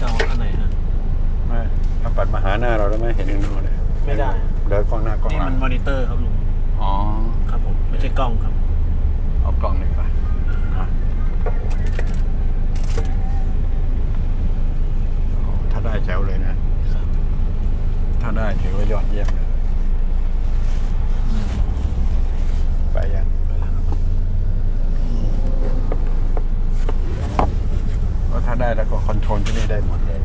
จะเอาอันไหนฮะไม่ถ้าปัดมาหาหน้าเราแล้วไม่เห็นนูนเลยไม่ได้เหลือกล้องหน้ากล้องหลังนี่มันมอนิเตอร์ครับลุงอ๋อครับผมไม่ใช่กล้องครับเอากล้องดีกว่าถ้าได้แจ๋วเลยนะถ้าได้ถือว่ายอดเยี่ยมเลยไปยังไปแล้วครับก็ถ้าได้แล้วก็คอนโทรลที่นี่ได้หมดเลย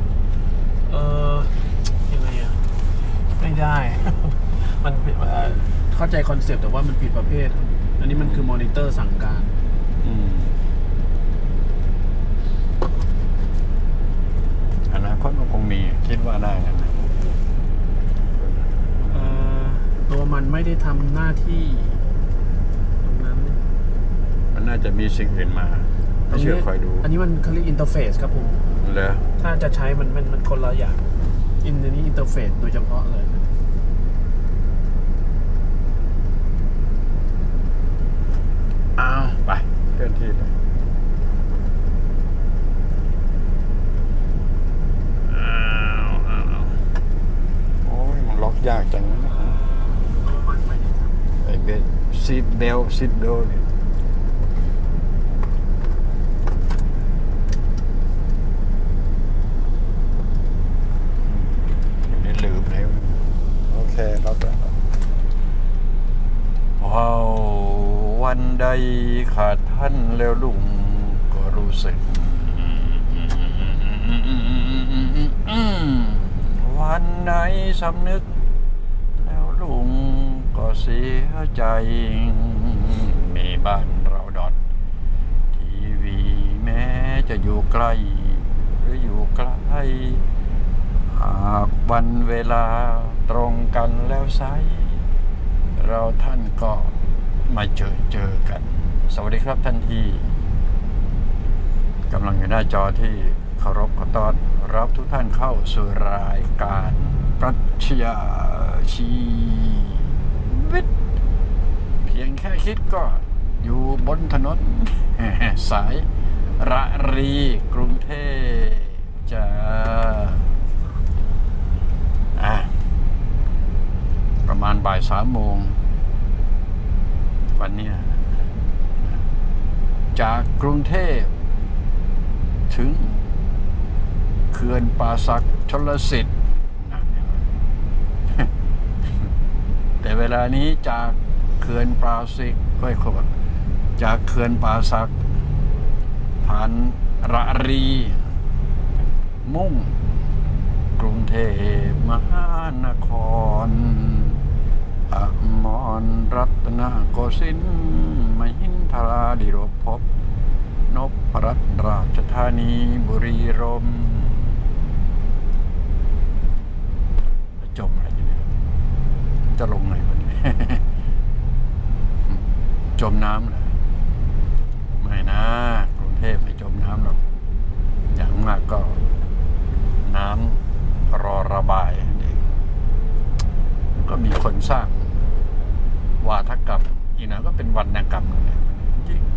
ยังไงอ่ะไม่ได้ มันเข้าใจคอนเซปต์แต่ว่ามันผิดประเภทอันนี้มันคือมอนิเตอร์สั่งการอนาคตมันคงมีคิดว่าได้กันนะตัวมันไม่ได้ทำหน้าที่ตรงนั้นมันน่าจะมีสิ่งอื่นมาไม่เชื่อคอยดูอันนี้มันเขาเรียกอินเทอร์เฟซครับผมเหรอถ้าจะใช้มันคนละอย่างอันนี้อินเทอร์เฟซโดยเฉพาะเลยอ้าวไปเคลื่อนที่เลยโอ้ยมันล็อกยากจังนะไอ้เบลซีทเบลเนี่ยอยู่ในลืมเลยโอเคล็อกแล้วว้าววันใดขาดท่านแล้วลุงก็รู้สึกวันไหนสำนึกแล้วลุงก็เสียใจมีบ้านเราดอททีวีแม้จะอยู่ใกล้หรืออยู่ไกลหากวันเวลาตรงกันแล้วไซเราท่านก็มาเจอกันสวัสดีครับท่านที่กำลังอยู่หน้าจอที่เคารพขอต้อนรับทุกท่านเข้าสู่รายการปรัชญาชีวิตเพียงแค่คิดก็อยู่บนถนนสายระรีกรุงเทพจ้าประมาณบ่าย3 โมงวันนี้จากกรุงเทพถึงเขื่อนป่าสักชลสิทธิ์แต่เวลานี้จากเขื่อนป่าสักจากเขื่อนป่าสักผ่านระรีมุ่งกรุงเทพมหานครอมรรัตนโกสินทร์มหินทราดิโรภพนพรัตน์ราชธานีบุรีรัมย์จมอะไรอยู่เนี่ยจะลงไหนวะเนี่ยจมน้ำเหรอไม่นะกรุงเทพไม่จมน้ำหรอกอย่างมากก็น้ำรอระบายก็มีคนสร้างวาทกรรมอีกหน่อยก็เป็นวรรณกรรมเลยจริง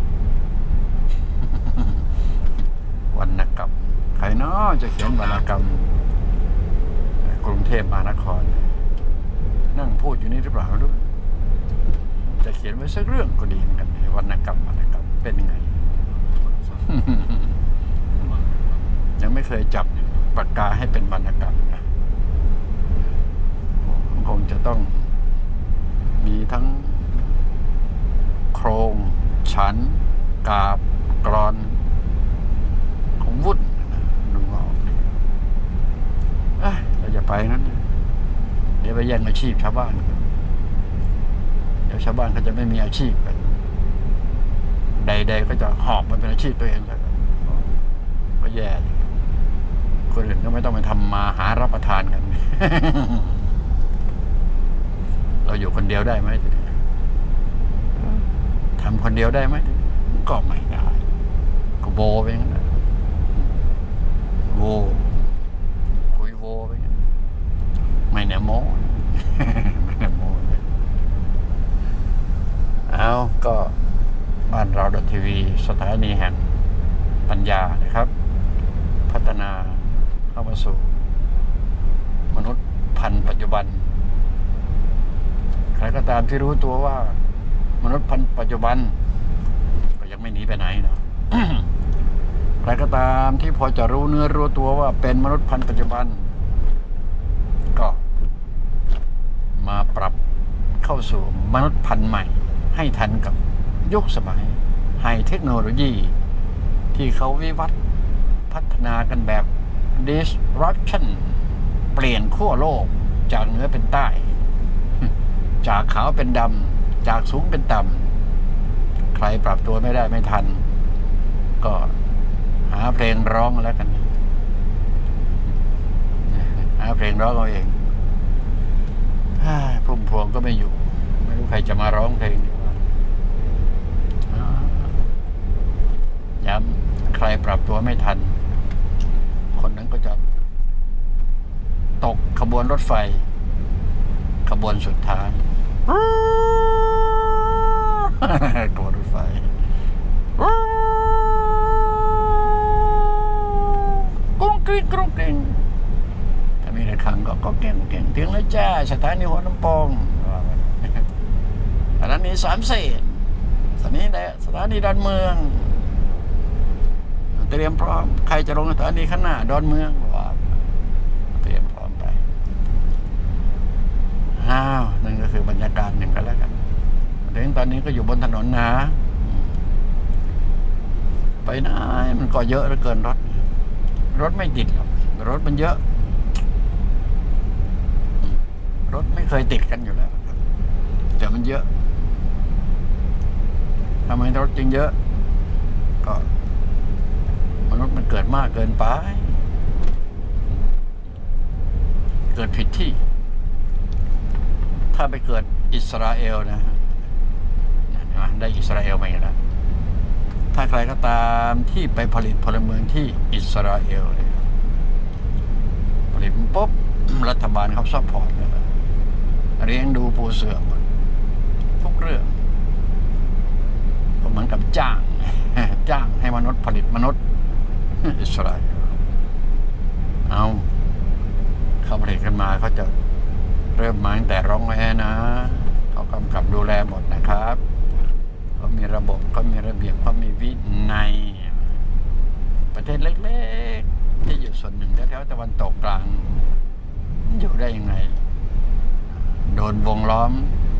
วรรณกรรมใครเนาะจะเขียนวรรณกรรมกรุงเทพมหานครนั่งพูดอยู่นี่หรือเปล่าไม่รู้จะเขียนไว้สักเรื่องก็ดีเหมือนกันวรรณกรรมเป็นยังไง ยังไม่เคยจับปากกาให้เป็นวรรณกรรมนะคงจะต้องมีทั้งโครงฉันกาบกรอนของวุ่นดูเอาเราจะไปนั้นเดี๋ยวไปแย่งอาชีพชาวบ้านเดี๋ยวชาวบ้านเขาจะไม่มีอาชีพกันใดๆก็จะหอบมาเป็นอาชีพตัวเองเลยก็แย่คนอื่นก็ไม่ต้องไปทำมาหารับประทานกัน เราอยู่คนเดียวได้ไหมทำคนเดียวได้ไหมก็ไม่ได้ก็โวไปงั้นโวคุยโวไปงั้นไม่แน่โมไม่แน่โมเลยเอาก็บ้านเราทีวีสถานีแห่งปัญญานะครับพัฒนาเข้ามาสู่มนุษย์พันธุ์ปัจจุบันใครก็ตามที่รู้ตัวว่ามนุษย์พันธุ์ปัจจุบันก็ยังไม่หนีไปไหนนะ ใครก็ตามที่พอจะรู้เนื้อรู้ตัวว่าเป็นมนุษย์พันธุ์ปัจจุบันก็มาปรับเข้าสู่มนุษย์พันธุ์ใหม่ให้ทันกับยุคสมัยไฮเทคโนโลยีที่เขาวิวัฒน์พัฒนากันแบบ disruption เปลี่ยนขั้วโลกจากเหนือเป็นใต้ จากขาวเป็นดำจากสูงเป็นต่ำใครปรับตัวไม่ได้ไม่ทันก็หาเพลงร้องแล้วกันหาเพลงร้องเอาเองพุ่มพวงก็ไม่อยู่ไม่รู้ใครจะมาร้องเพลงนี้ว่าย้ำใครปรับตัวไม่ทันคนนั้นก็จะตกขบวนรถไฟขบวนสุดท้ายขบวนรถไฟกุ้งกริ้งกุ้งกริ้งถ้ามีระฆังก็เก่งถึงแล้วจ้าสถานีหัวลำโพงสถานีสามเสนสถานีดอนเมืองเตรียมพร้อมใครจะลงสถานีข้างหน้าดอนเมืองว่าเตรียมพร้อมไปนั่นก็คือบรรยากาศหนึ่งกันแล้วกันถึงตอนนี้ก็อยู่บนถนนนะไปไหนมันก็เยอะเหลือเกินรถไม่ติดหรอกรถมันเยอะรถไม่เคยติดกันอยู่แล้วแต่มันเยอะทำไมรถจึงเยอะก็มนุษย์มันเกิดมากเกินไปเกิดผิดที่ถ้าไปเกิดอิสราเอลนะได้อิสราเอลมาอีกแล้วถ้าใครก็ตามที่ไปผลิตพลเมืองที่อิสราเอลผลิตปุ๊บรัฐบาลเขาซัพพอร์ตเลี้ยงดูปูเสือหมดทุกเรื่องก็เหมือนกับจ้างให้มนุษย์ผลิตมนุษย์อิสราเอลเขาผลิตกันมาเขาจะเริ่มมาตั้งแต่ร้องแอนะเขากำกับดูแลหมดนะครับเขามีระบบเขามีระเบียบเขามีวินัยประเทศเล็กๆที่อยู่ส่วนหนึ่งแถวๆตะวันตกกลางอยู่ได้ยังไงโดนวงล้อม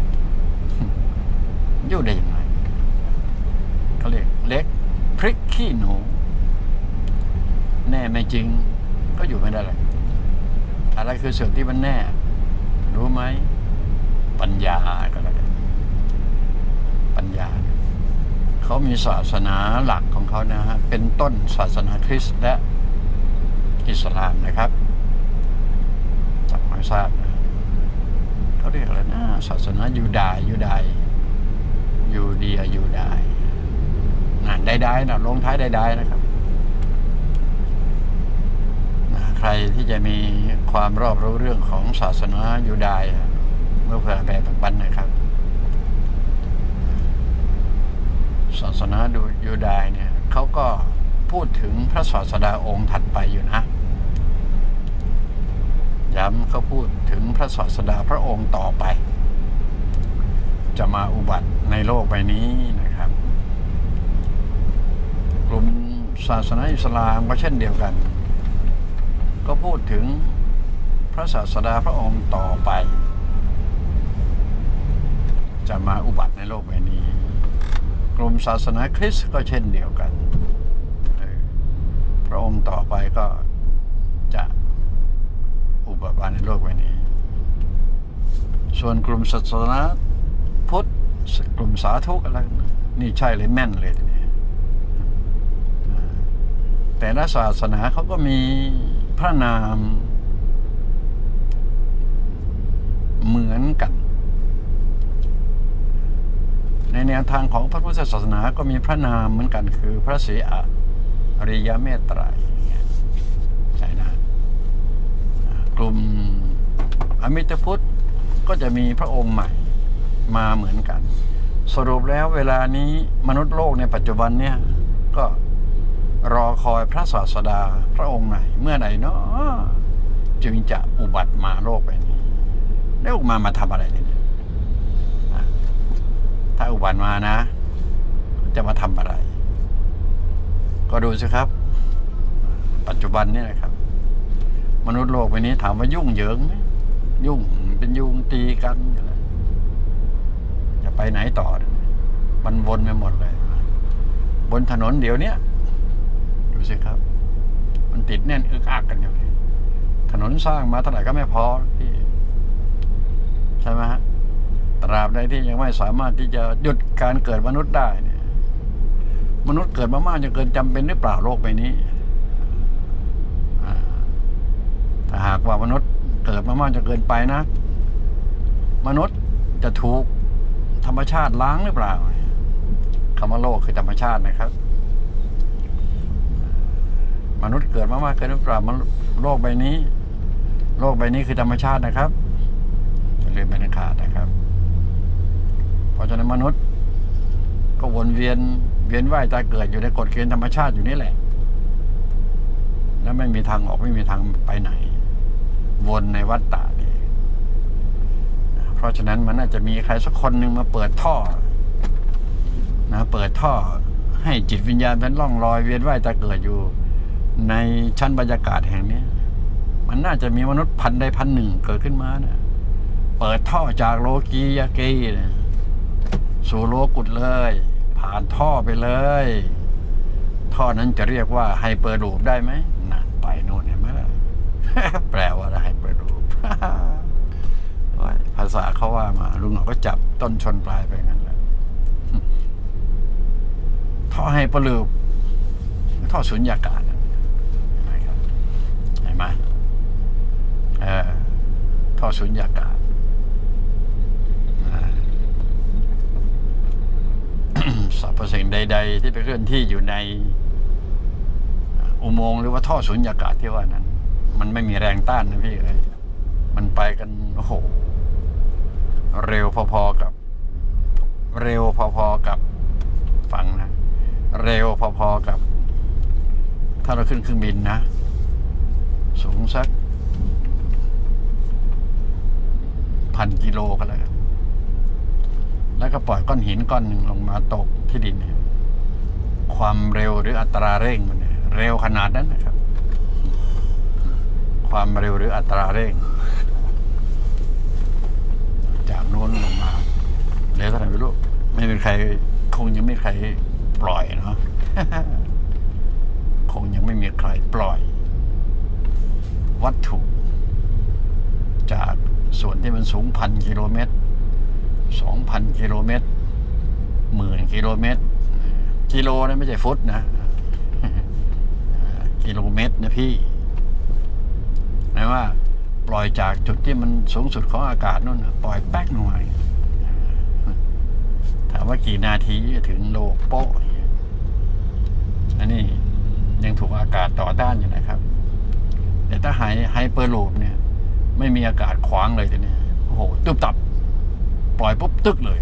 อยู่ได้ยังไงเขาเรียกเล็กพริกขี้หนูแน่ไม่จริงก็อยู่ไม่ได้เลยอะไรคือส่วนที่มันแน่รู้ไหมปัญญาก็แล้วกันปัญญาเขามีศาสนาหลักของเขานะฮะเป็นต้นศาสนาคริสต์และอิสลามนะครับจำไม่ทราบนะเขาเรียกอะไรนะศาสนายูดายยูเดียนั่นได้นะลงท้ายได้นะครับใครที่จะมีความรอบรู้เรื่องของศาสนายูดายเมื่อเผื่อแผ่ปันนะครับศาสนายูดายเนี่ยเขาก็พูดถึงพระศาสดาองค์ถัดไปอยู่นะย้ำเขาพูดถึงพระศาสดาพระองค์ต่อไปจะมาอุบัติในโลกใบนี้นะครับกลุ่มศาสนาอิสลามก็เช่นเดียวกันก็พูดถึงพระศาสดาพระองค์ต่อไปจะมาอุบัติในโลกใบนี้กลุ่มศาสนาคริสต์ก็เช่นเดียวกันพระองค์ต่อไปก็จะอุบัติในโลกใบนี้ส่วนกลุ่มศาสนาพุทธกลุ่มสาธุอะไรนี่ใช่เลยแม่นเลยทีนี้แต่ละศาสนาเขาก็มีพระนามเหมือนกันในแนวทางของพระพุทธศาสนาก็มีพระนามเหมือนกันคือพระศรีอริยเมตไตรใช่นะกลุ่มอมิตพุทธก็จะมีพระองค์ใหม่มาเหมือนกันสรุปแล้วเวลานี้มนุษย์โลกในปัจจุบันเนี่ยก็รอคอยพระศาสดาพระองค์ไหนเมื่อไหร่เนาะจึงจะอุบัติมาโลกใบนี้ได้อุบัติมาทำอะไรเนี่ยถ้าอุบัติมานะจะมาทำอะไรก็ดูสิครับปัจจุบันนี่นะครับมนุษย์โลกใบนี้ถามว่ายุ่งเหยิงไหมยุ่งเป็นยุงตีกันอยู่เลยจะไปไหนต่อมันวนไปหมดเลยบนถนนเดี๋ยวนี้ดูสิครับมันติดแน่นอึกอักกันอยู่ถนนสร้างมาเท่าไหร่ก็ไม่พอพี่ใช่ไหมฮะตราบใดที่ยังไม่สามารถที่จะหยุดการเกิดมนุษย์ได้เนี่ยมนุษย์เกิดมามากจนเกินจำเป็นหรือเปล่าโลกใบนี้ถ้าหากว่ามนุษย์เกิดมามากจนเกินไปนะมนุษย์จะถูกธรรมชาติล้างหรือเปล่าคำว่าโลกคือธรรมชาตินะครับมนุษย์เกิดมามากเกินหรือเปล่าโลกใบนี้คือธรรมชาตินะครับอย่าลืมเป็นอันขาดนะครับเพราะฉะนั้นมนุษย์ก็วนเวียนว่ายตายเกิดอยู่ในกฎเกณฑ์ธรรมชาติอยู่นี่แหละแล้วไม่มีทางออกไม่มีทางไปไหนวนในวัฏฏะนี่เพราะฉะนั้นมันน่าจะมีใครสักคนหนึ่งมาเปิดท่อนะเปิดท่อให้จิตวิญญาณเป็นล่องลอยเวียนว่ายตายเกิดอยู่ในชั้นบรรยากาศแห่งนี้มันน่าจะมีมนุษย์พันใดพันหนึ่งเกิดขึ้นมานะเปิดท่อจากโลกียากีนะสู่โลกุตเลยผ่านท่อไปเลยท่อนั้นจะเรียกว่าไฮเปอร์ลูปได้ไหมนะไปโน่นเห็นไหมล่ะ แปลว่าอะไรไฮเปอร์ลูป ภาษาเขาว่ามาลุงหนอก็จับต้นชนปลายไปงั้นแหละ ท่อไฮเปอร์ลูปท่อสุญญากาศเห็นไหมท่อสุญญากาศ สรรพสิ่งใดๆที่ไปเคลื่อนที่อยู่ในอุโมงค์หรือว่าท่อสุญญากาศที่ว่านั้นมันไม่มีแรงต้านนะพี่เอ้ยมันไปกันโอ้โหเร็วพอๆกับฟังนะเร็วพอๆกับถ้าเราขึ้นเครื่องบินนะสูงสัก1,000 กิโลก็แล้วกันแล้วก็ปล่อยก้อนหินก้อนหนึ่งลงมาตกที่ดินเนี่ยความเร็วหรืออัตราเร่งมันเนี่ยเร็วขนาดนั้นนะครับความเร็วหรืออัตราเร่งจากโน้นลงมาเร็วเท่าไหร่ไม่รู้ไม่มีใครคงยังไม่มีใครปล่อยเนาะ คงยังไม่มีใครปล่อยวัตถุจากส่วนที่มันสูง1,000 กิโลเมตร2,000 กิโลเมตร10,000 กิโลเมตรกิโลนะไม่ใช่ฟุตนะ กิโลเมตรนะพี่หมายว่าปล่อยจากจุดที่มันสูงสุดของอากาศนู่นปล่อยแป๊กหน่อยถามว่ากี่นาทีจะถึงโลกโป๊ะอันนี้ยังถูกอากาศต่อต้านอยู่นะครับแต่ถ้าไฮเปอร์ลูปเนี่ยไม่มีอากาศขวางเลยทีนี้โอ้โหตุ๊บตับปล่อยปุ๊บตึกเลย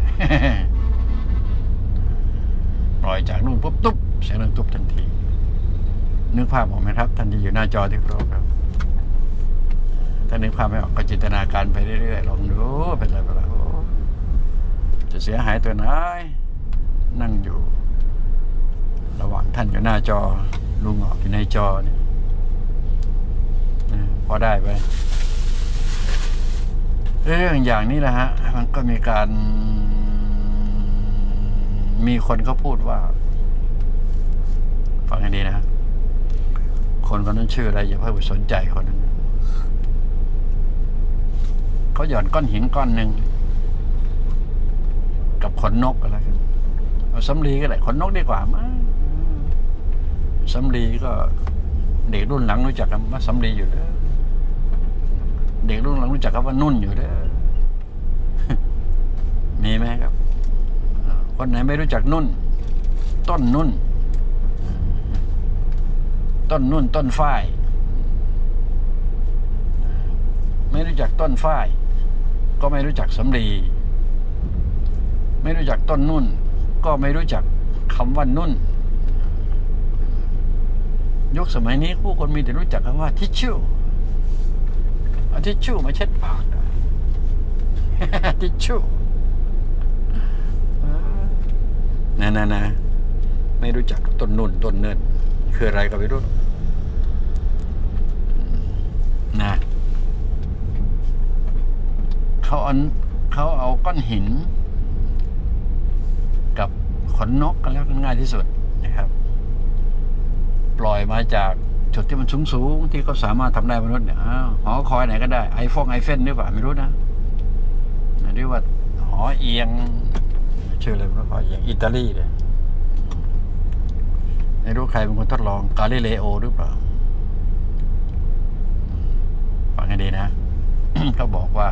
ปล่อยจากนู่นปุ๊บตุ๊บเสียงดังตุ๊บทันทีนึกภาพออกไหมครับท่านที่อยู่หน้าจอที่ครบครับถ้านึกภาพไม่ออกก็จินตนาการไปเรื่อยๆลองดูเป็นอะไรไปแล้วจะเสียหายตัวไหนนั่งอยู่ระหว่างท่านอยู่หน้าจอลุงออกอยู่ในจอเนี่ยพอได้ไปเรื่องอย่างนี้แหละฮะมันก็มีคนเขาพูดว่าฟังให้ดีนะคนคนนั้นชื่ออะไรอย่าเพิ่งไปสนใจคนนั้นเขาหย่อนก้อนหินก้อนหนึ่งกับขนนกอะไรกันเอาสำลีก็ได้ขนนกดีกว่ามั้งสำลีก็เด็กรุ่นหลังรู้จักกันว่าสำลีอยู่แล้วเด็กรุ่นหลังรู้จักกันว่านุ่นอยู่แล้วมีไหมครับคนไหนไม่รู้จักนุ่นต้นนุ่นต้นฝ้ายไม่รู้จักต้นฝ้ายก็ไม่รู้จักสำลีไม่รู้จักต้นนุ่นก็ไม่รู้จักคำว่านุ่นยุคสมัยนี้ผู้คนมีแต่รู้จักคำว่าทิชชู่เอาทิชชู่มาเช็ดปากทิชชู่นะไม่รู้จักต้นนุ่นต้นเนินคืออะไรก็ไม่รู้นะเขาเอาก้อนหินกับขนนกกันแล้วกันง่ายที่สุดนะครับปล่อยมาจากจุดที่มันสูงที่เขาสามารถทำได้มนุษย์เนี่ยหอคอยไหนก็ได้ไอเฟนหรือเปล่าไม่รู้นะหรือว่าหอเอียงชื่ออะไรหอเอียงอิตาลีเนี่ยไม่รู้ใครเป็นคนทดลองกาลิเลโอหรือเปล่าฟังให้ดีนะ เขาบอกว่า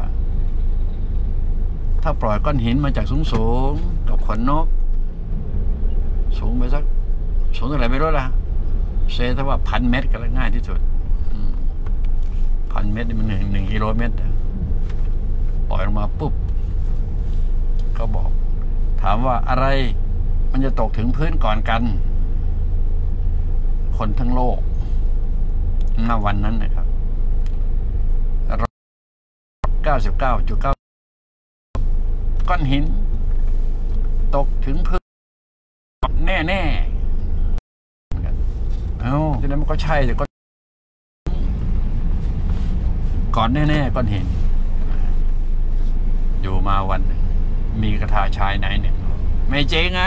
ถ้าปล่อยก้อนหินมาจากสูงกับขนนกสูงไปสักสูงเท่าไหร่ไม่รู้ละเซถ้าว่า1,000 เมตรก็ง่ายที่สุด1,000 เมตรนี่มัน1 กิโลเมตรปล่อยลงมาปุ๊บก็บอกถามว่าอะไรมันจะตกถึงพื้นก่อนกันคนทั้งโลกณวันนั้นนะครับ 99.9 ก้อนหินตกถึงพื้นแน่ทีนั้นมันก็ใช่แต่ก็ก่อนแน่ก้อนหินอยู่มาวันหนึ่งมีกระทาชายไหนเนี่ยไม่จริง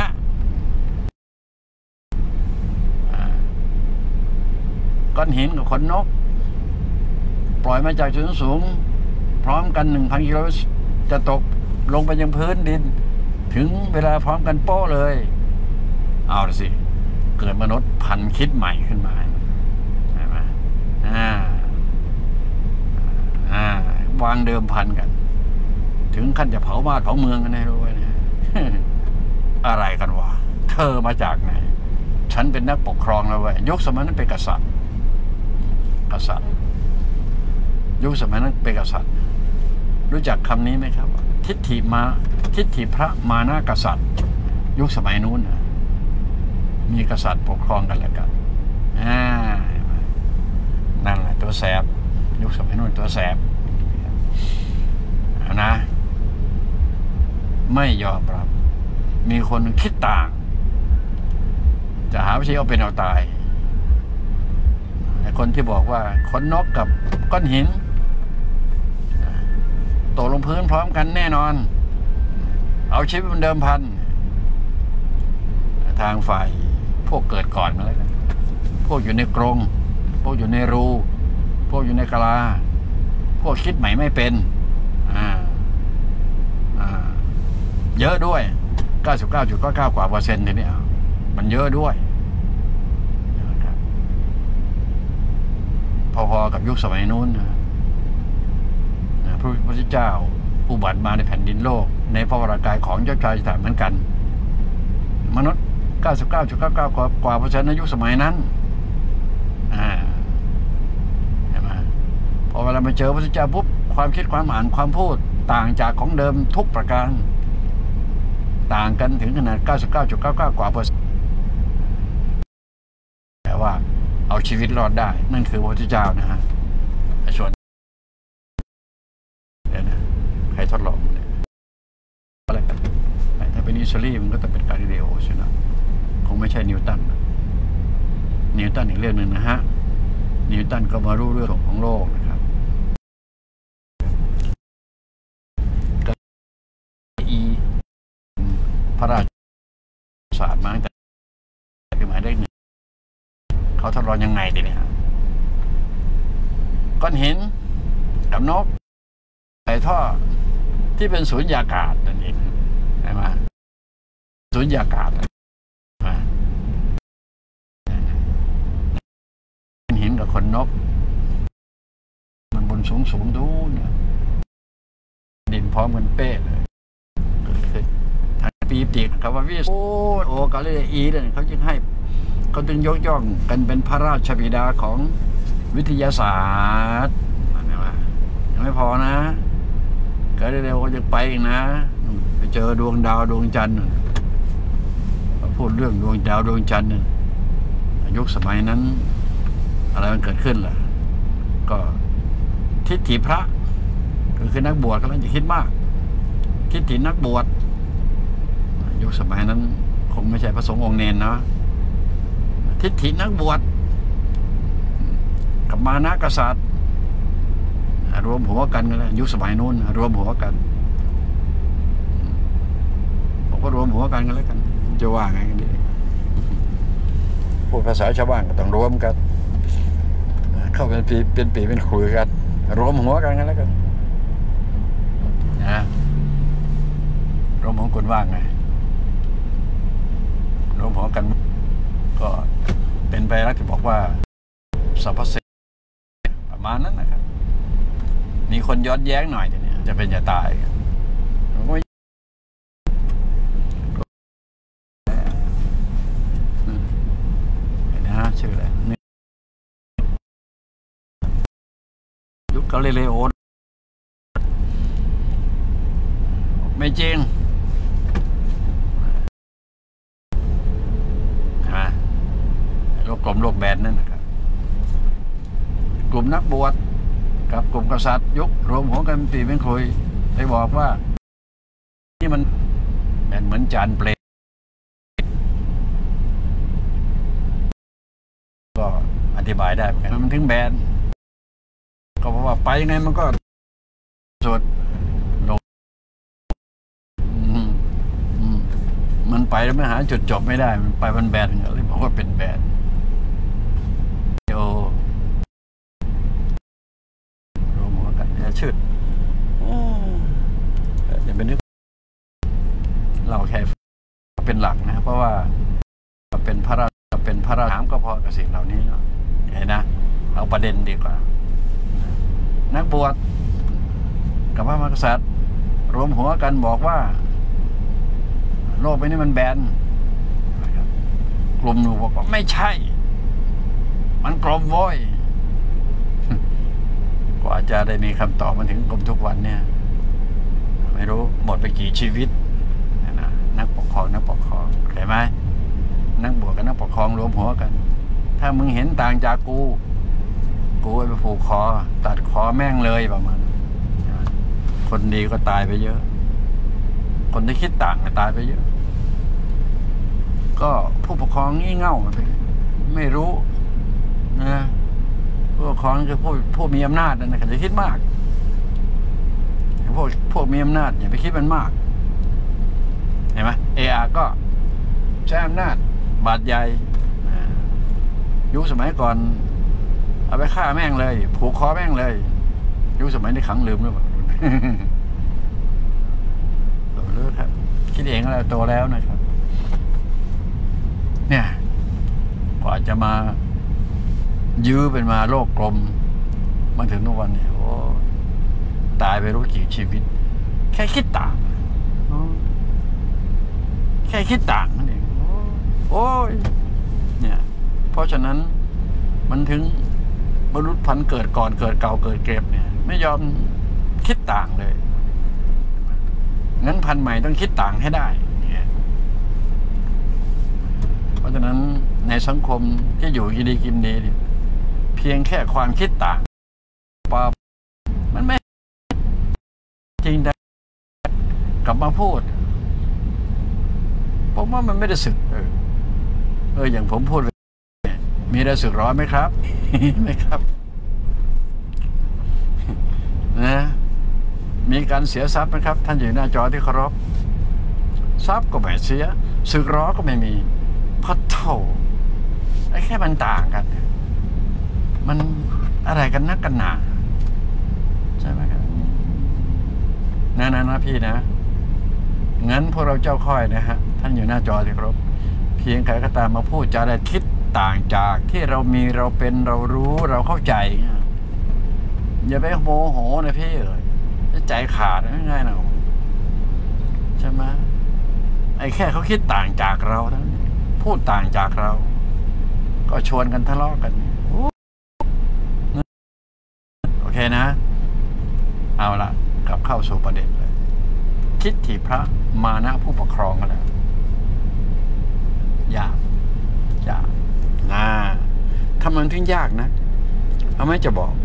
ก้อนหินกับขนนกปล่อยมาจากสูงพร้อมกัน 1,000 กิโลจะตกลงไปยังพื้นดินถึงเวลาพร้อมกันโป๊ะเลยเอาสิเกิดมนุษย์พันคิดใหม่ขึ้นมาใช่ไหมวางเดิมพันกันถึงขั้นจะเผาบ้านเผาเมืองกันให้รู้ไว้เนี่ย อะไรกันวะเธอมาจากไหนฉันเป็นนักปกครองแล้วเว้ยยุคสมัยนั้นเป็นกษัตริย์ยุคสมัยนั้นเป็นกษัตริย์รู้จักคำนี้ไหมครับทิฏฐิพระมานะกษัตริย์ยุคสมัยนู้นมีกษัตริย์ปกครองกันแล้วกันนั่นแหละตัวแสบยุคสมัยนู้นตัวแสบนะไม่ยอมรับมีคนคิดต่างจะหาวิธีเอาเป็นเอาตายไอ้คนที่บอกว่าขนนกกับก้อนหินตกลงพื้นพร้อมกันแน่นอนเอาชีวิตมันเดิมพันทางฝ่ายพวกเกิดก่อนมาแล้วกันพวกอยู่ในกรงพวกอยู่ในรูพวกอยู่ในกะลาพวกคิดใหม่ไม่เป็นเยอะด้วย 99.99 กว่า%ทีนี้มันเยอะด้วยพอๆกับยุคสมัยนู้นพระพุทธเจ้าอุบัติมาในแผ่นดินโลกในพระวรากายของเจ้าชายสิทธัตถะเหมือนกันมนุษย์ 99.99 กว่า%ในยุคสมัยนั้นเห็นไหมพอเวลามาเจอพระพุทธเจ้าปุ๊บความคิดความอ่านความพูดต่างจากของเดิมทุกประการต่างกันถึงขนาด 99.99 กว่า%แต่ว่าเอาชีวิตรอดได้นั่นคือพระพุทธเจ้านะฮะส่วนใครทดลองอะไรกันถ้าเป็นอิสราเอลมันก็ต้องเป็นกาลิเลโอใช่ไหมคงไม่ใช่นิวตันอีกเรื่องหนึ่งนะฮะนิวตันก็มารู้เรื่องของโลกนะครับพระราชศาสตร์มาตั้งแต่คือหมายเลข 1เขาทดลองยังไงดีเนี่ยก้อนหินกับนกใส่ท่อที่เป็นสุญญากาศนั่นเองใช่ไหมสุญญากาศหินกับขนนกมันบนสูงดูเนี่ยดินพร้อมกันเป๊ะเลยเกิดขึ้นทางปีติกกับว่าวิโอกาเลอีเนี่ยเขาจึงยกย่องกันเป็นพระราชบิดาของวิทยาศาสตร์ยังไม่พอนะกาลิเลโอก็จะไปอีกนะไปเจอดวงดาวดวงจันทร์พูดเรื่องดวงดาวดวงจันทร์ยุคสมัยนั้นอะไรมันเกิดขึ้นล่ะก็ทิฏฐิพระก็คือนักบวชก็แล้วจะคิดมากทิฏฐินักบวชยุคสมัยนั้นคงไม่ใช่พระสงฆ์องค์เนรนะทิฏฐินักบวชกับมานะกษัตริย์รวมหัวกันกันแล้วยุคสมัยนู้นรวมหัวกันผมก็รวมหัวกันแล้วกันจะว่าไงกันดีพูดภาษาชาวบ้านก็ต้องรวมกันเข้าเป็นปีเป็นคุยกันรวมหัวกันแล้วกันนะรวมหัวกันว่าไงรวมหัวกันก็เป็นไปแล้วที่บอกว่าสรรพสิ่งประมาณนั้นนะครับมีคนย้อนแย้งหน่อยเดี๋ยวนี้จะเป็นจะตายนะชื่ออะไรยุคกาลิเลโอไม่จริงโลกกลมโลกแบนนั่นนะครับกลุ่มนักบวชกับกลุ่มกษัตริย์ยุครวมหัวกันปีเป็นคุยไปบอกว่านี่มันแบนเหมือนจานเปลก็อธิบายได้เหมือนกันมันถึงแบนก็เพราะว่าไปยังไงมันก็สุดลงมันไปแล้วไม่หาจุดจบไม่ได้มันไปมันแบนเลยบอกว่าเป็นแบนโอ้รวมหัวกันชื่ออย่าไปนึกเราแค่เป็นหลักนะเพราะว่าเป็นพระราชก็พอกับสิ่งเหล่านี้เนาะเห็นนะเอาประเด็นดีกว่านักบวชกับพระมหากษัตริย์รวมหัวกันบอกว่าโลกใบนี้มันแบนกลุ่มหนูบอกว่าไม่ใช่มันกลมโว้ยกว่าจะได้มีคำตอบมาถึงกลมทุกวันเนี่ยไม่รู้หมดไปกี่ชีวิตนะนักปกครองเห็นไหมนักบวชกับนักปกครองรวมหัวกันถ้ามึงเห็นต่างจากกูไปผูกคอตัดคอแม่งเลยประมาณคนดีก็ตายไปเยอะคนที่คิดต่างก็ตายไปเยอะก็ผู้ปกครองงี่เง่าไม่รู้นะผู้ปกครองคือผู้มีอำนาจนะอย่าคิดมากพวกมีอำนาจอย่าไปคิดมันมากเห็นไหมก็ใช้อำนาจบาดใหญ่ยุคสมัยก่อนเอาไปฆ่าแม่งเลยผูกคอแม่งเลยยุคสมัยนี้ขังลืมหรือเปล่าเลิกครับคิดเองแล้วโตแล้วนะครับเนี่ยกว่าจะมายื้อเป็นมาโลกกลมมาถึงทุกวันนี้โอ้ตายไปรู้กี่ชีวิตแค่คิดต่างแค่คิดต่างนั่นเองโอ้ยเนี่ยเพราะฉะนั้นมันถึงมนุษย์พันธุ์เกิดก่อนเกิดเก่าเกิดเก็บเนี่ยไม่ยอมคิดต่างเลยงั้นพันธุ์ใหม่ต้องคิดต่างให้ได้เพราะฉะนั้นในสังคมที่อยู่กินดีกินดีเนี่ยเพียงแค่ความคิดต่างมันไม่จริงแต่กลับมาพูดผมว่ามันไม่ได้สึกอย่างผมพูดมีอะไรสึกร้อนไหมครับ ไม่ครับนะมีการเสียทรัพย์ไหมครับท่านอยู่หน้าจอที่เคารพทรัพย์ก็ไม่เสียสึกร้อนก็ไม่มีพัดโถไอ้แค่มันต่างกันมันอะไรกันนักกันหนาใช่ไหมครับนะพี่นะงั้นพวกเราเจ้าค่อยนะฮะท่านอยู่หน้าจอที่เคารพเพียงใครก็ตามมาพูดจาได้คิดต่างจากที่เรามีเราเป็นเรารู้เราเข้าใจอย่าไปโมโหนะพี่เลยใจขาดง่ายๆนะใช่ไหมไอ้แค่เขาคิดต่างจากเราทั้งพูดต่างจากเราก็ชวนกันทะเลาะกันโอเคนะเอาละกลับเข้าสู่ประเด็นเลยทิฏฐิพระมานะผู้ปกครองกันแล้วยากนะทำมันถึงยากนะเอาไหมจะบอก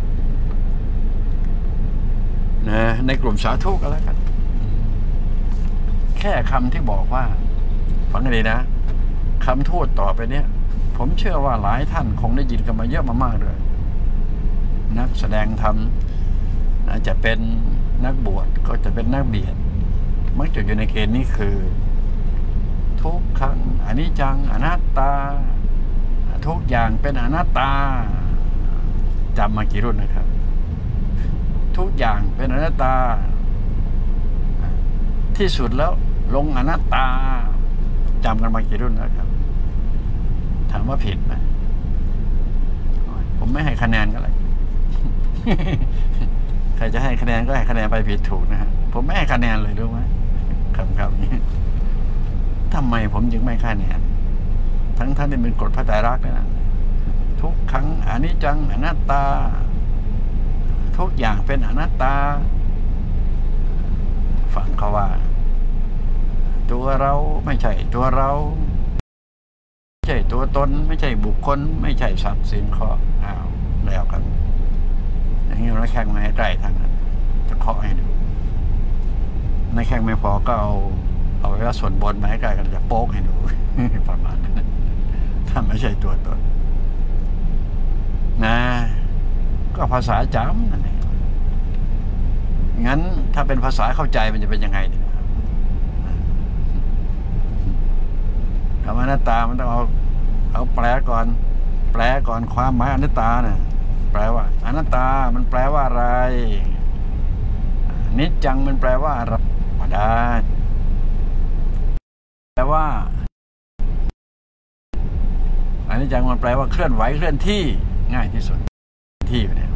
นะในกลุ่มสาธุก็แล้วกันแค่คำที่บอกว่าฟังให้ดีนะคำพูดต่อไปเนี่ยผมเชื่อว่าหลายท่านคงได้ยินกันมาเยอะมากๆเลยนักแสดงธรรมจะเป็นนักบวชก็จะเป็นนักเบียดมักจะอยู่ในเกณฑ์นี้คือทุกขังอนิจจังอนัตตาทุกอย่างเป็นอนัตตาจำมากี่รุ่นนะครับทุกอย่างเป็นอนัตตาที่สุดแล้วลงอนัตตาจำกันมากี่รุ่นแล้วครับถามว่าผิดไหมผมไม่ให้คะแนนก็เลย ใครจะให้คะแนนก็ให้คะแนนไปผิดถูกนะฮะผมไม่ให้คะแนนเลยรู้ไหมครับนี้ทำไมผมจึงไม่คะแนนทั้งท่านที่เป็นกฎพระไตรลักษณ์นะทุกครั้งอนิจจังอนัตตาทุกอย่างเป็นอนัตตาฟังเขาว่าตัวเราไม่ใช่ตัวเราไม่ใช่ตัวตนไม่ใช่บุคคลไม่ใช่สัตว์สิ่งของแล้วกันอย่างนี้เราแข่งมาให้ใกล้ทางนั้นจะเคาะให้ดูในแข่งไม่พอก็เอาไว้ว่าส่วนบนมาให้ใกล้กันจะโป๊กให้ดู ประมาณนั้นถ้าไม่ใช่ตัวตนนะก็ภาษาจำนั่นเองงั้นถ้าเป็นภาษาเข้าใจมันจะเป็นยังไงดีนะครับคำว่าอนัตตามันต้องเอาแปลก่อนความหมายอนัตตาเนี่ยแปลว่าอนัตตามันแปลว่าอะไรนิจจังมันแปลว่าอะไรก็ได้แปลว่าอนิจจังมันแปลว่าเคลื่อนไหวเคลื่อนที่ง่ายที่สุดที่เนี่ย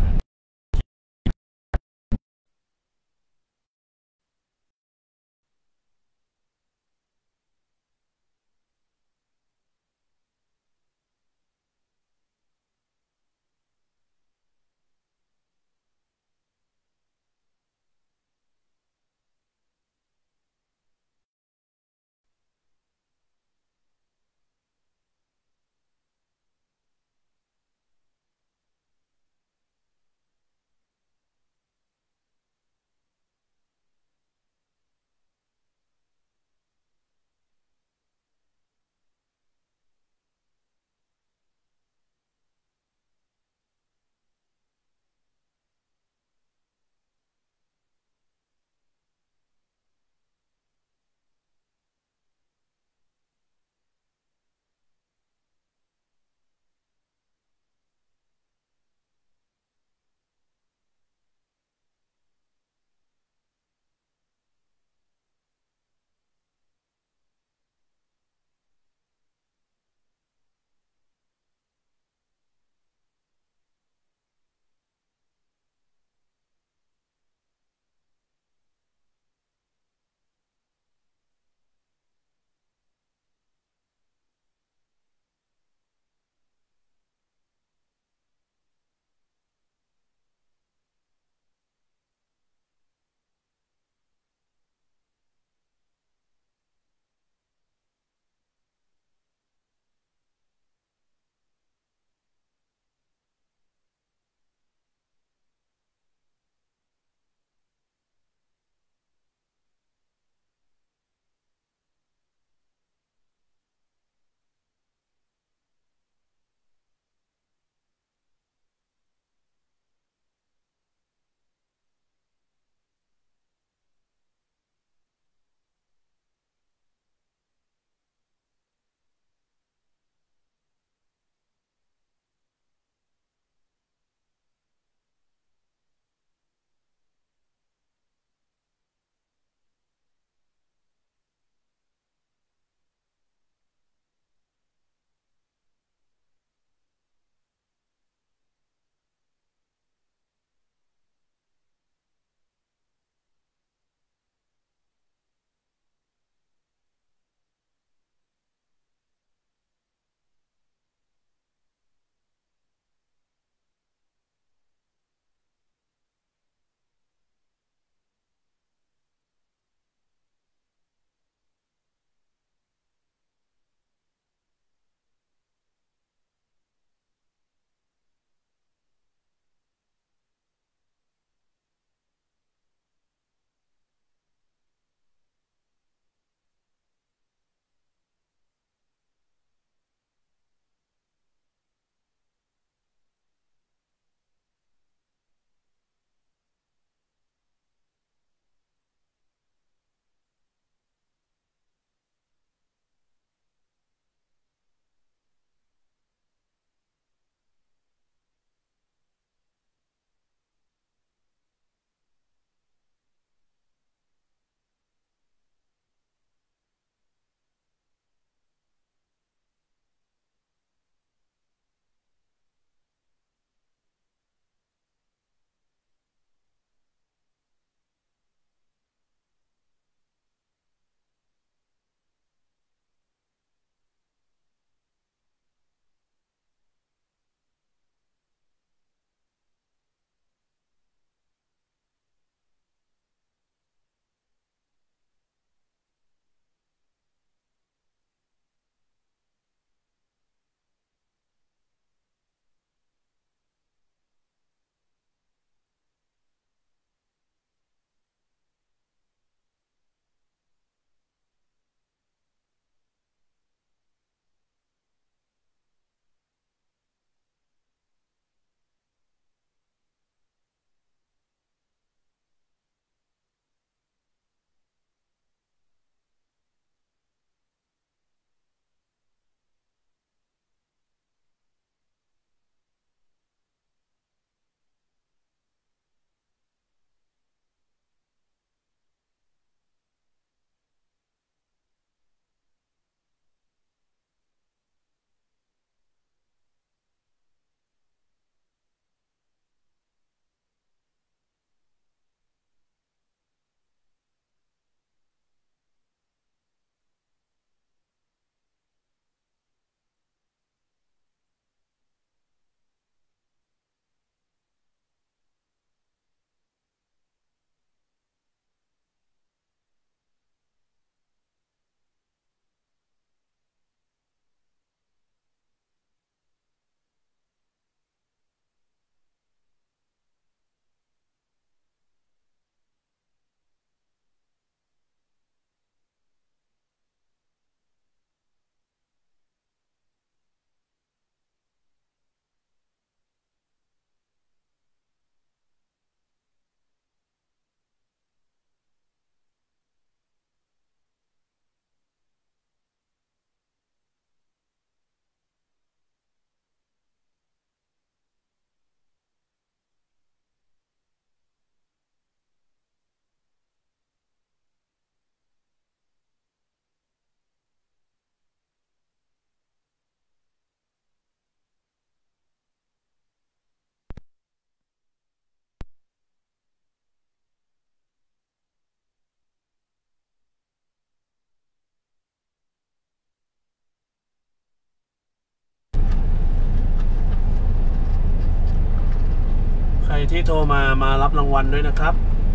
ที่โทรมารับรางวัลด้วยนะครับ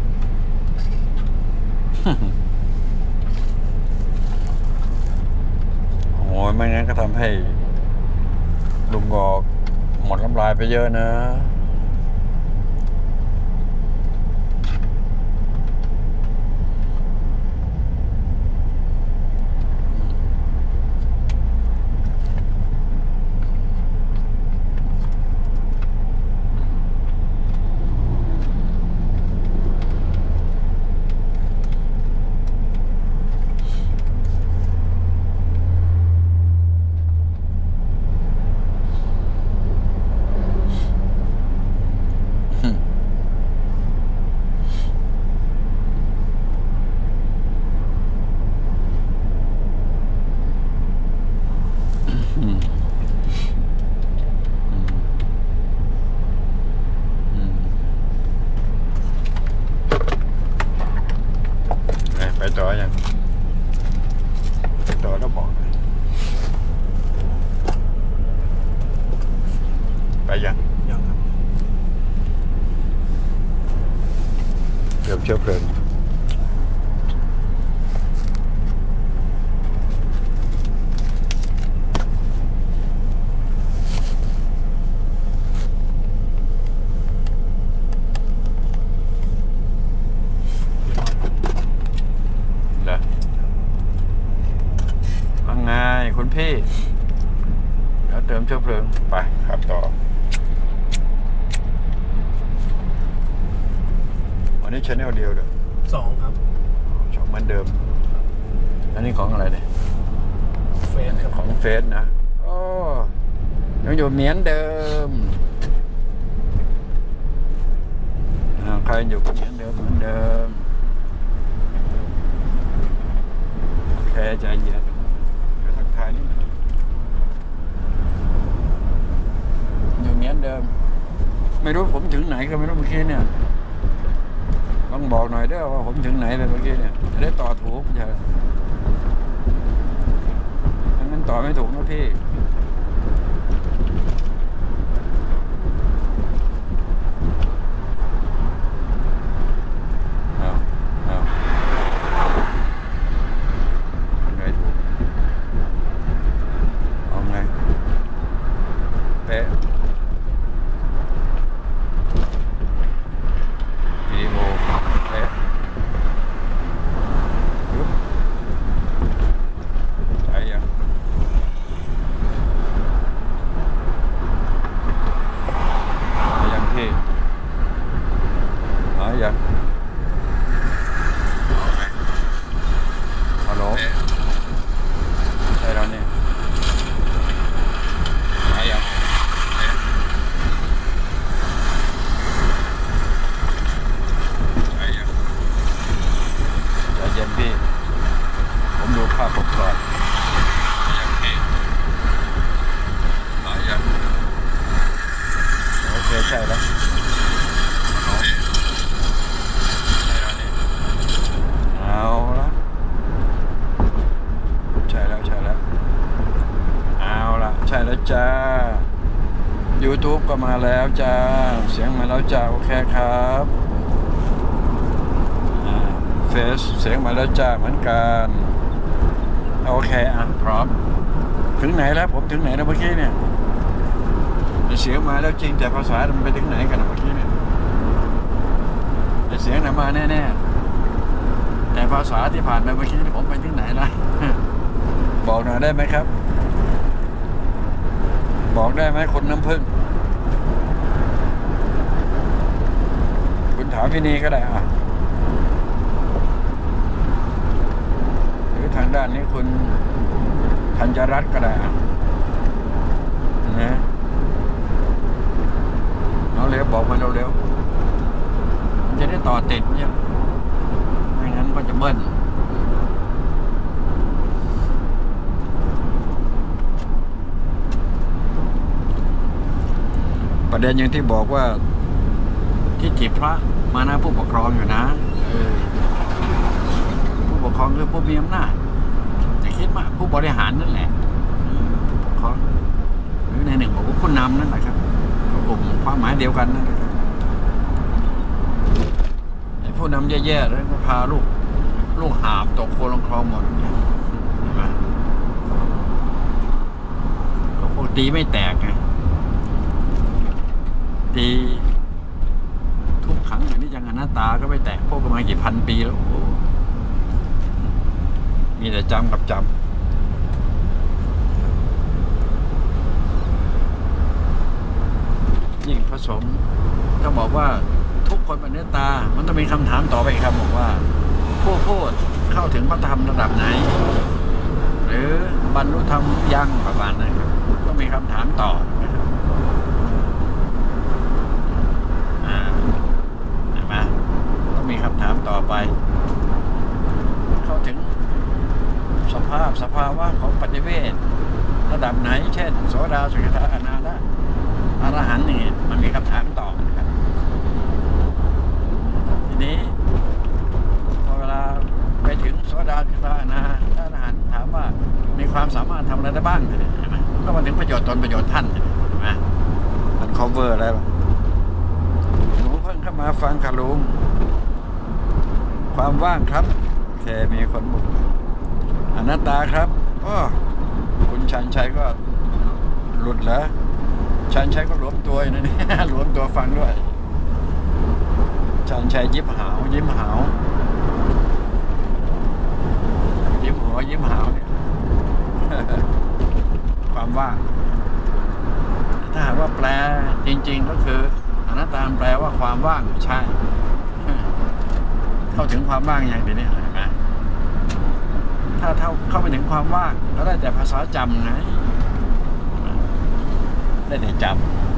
โอ้ยไม่งั้นก็ทำให้ลุงกอกหมดน้ำลายไปเยอะนะไปต่อยังไปต่อแล้วบอกไปยังยังครับเดี๋ยวเชื้อเพลิงคุณพี่แล้วเติมเชื้อเพลิงไปขับต่อวันนี้ชแนลเดียวเด้อ 2 ครับช่องเหมือนเดิมอันนี้ของอะไรเนี่ยเฟซครับของเฟซนะโอ้ยังอยู่เหมือนเดิมใครอยู่ก็เหมือนเดิมโอเคใจเย็นทักทายนิดอยู่เหมือนเดิมไม่รู้ผมถึงไหนก็ไม่รู้เมื่อกี้เนี่ยต้องบอกหน่อยด้วยว่าผมถึงไหนไปเมื่อกี้เนี่ยจะได้ต่อถูกใช่งั้นต่อไม่ถูกนะพี่ไงถูกเอาไงเป๊ะวิดีโอเป๊ะใช่ยังพี่ยังฮัลโหลใช่แล้วเนี่ยยังใจเย็นพี่ผมดูภาพผมก่อนยังพี่ยังโอเคใช่แล้วเอาละใช่แล้วเอาละใช่แล้วจ้า YouTube ก็มาแล้วจ้าเสียงมาแล้วจ้าโอเคครับเฟซเสียงมาแล้วจ้าเหมือนกันโอเคพร้อมถึงไหนแล้วผมถึงไหนแล้วเมื่อกี้เนี่ยเสียงมาแล้วจริงแต่ภาษามันไปถึงไหนกันเมื่อกี้เนี่ยเสียงมาแน่ๆแต่ภาษาที่ผ่านไปเมื่อกี้ผมไปถึงไหนละบอกหน่อยได้ไหมครับบอกได้ไหมคนน้ำผึ้งคุณถามพี่นีก็ได้หรือทางด้านนี้คุณธัญรัตน์ก็ได้นะเอาเร็วบอกมาเร็วๆมันจะได้ต่อติดเนี่ยไม่งั้นก็จะเบิ้ลประเด็นอย่างที่บอกว่าที่จีบพระมานะผู้ปกครองอยู่นะผู้ปกครองคือผู้มีอำนาจแต่คิดว่าผู้บริหารนั่นแหละผู้ปกครองหรือในหนึ่งบอกว่าผู้นำนั่นแหละครับกลุ่มความหมายเดียวกันนั่นแหละผู้นำแย่ๆแล้วก็พาลูกหาบตกโคลงคลองหมดเห็นไหมก็พวกตีไม่แตกไงตีทุกขังอย่างนี้จังอนัตตาก็ไม่แตกพวกประมาณกี่พันปีแล้วมีแต่จำกับจำยิ่งผสมต้องบอกว่าทุกคนเป็นอนัตตามันต้องมีคำถามต่อไปครับบอกว่าผู้พูดเข้าถึงพระธรรมระดับไหนหรือบรรลุธรรมยังประมาณนั้นครับต้องมีคำถามต่อนะครับเห็นไหมต้องมีคำถามต่อไปเข้าถึงสภาวะของปฏิเวทระดับไหนเช่นโสดาสกิทาอนาคาอรหันต์นี่มันมีคำถามต่อนะครับทีนี้พอเวลาไปถึงโสดาสกิทาอนาคาอรหันต์ถามว่ามีความสามารถทำอะไรได้บ้างใช่ไหมก็มาถึงประโยชน์ตนประโยชน์ท่านใช่ไหมมัน cover อะไรบ้างหนูเพิ่งเข้ามาฟังค่ะลุงความว่างครับแค่มีคนบอกอนัตตาครับคุณชันชัยก็หลุดแล้วชันชัยก็หลวมตัวนะเนี่ยหลวมตัวฟังด้วยชันชัยยิ้มหาวเนี่ย ความว่างถ้าหากว่าแปลจริงๆก็คืออนัตตาแปลว่าความว่างใช่เข้าถึงความว่างอย่างนี้เห็นไหมถ้าเข้าไปถึงความว่างก็ได้แต่ภาษาจำไงได้แต่จำ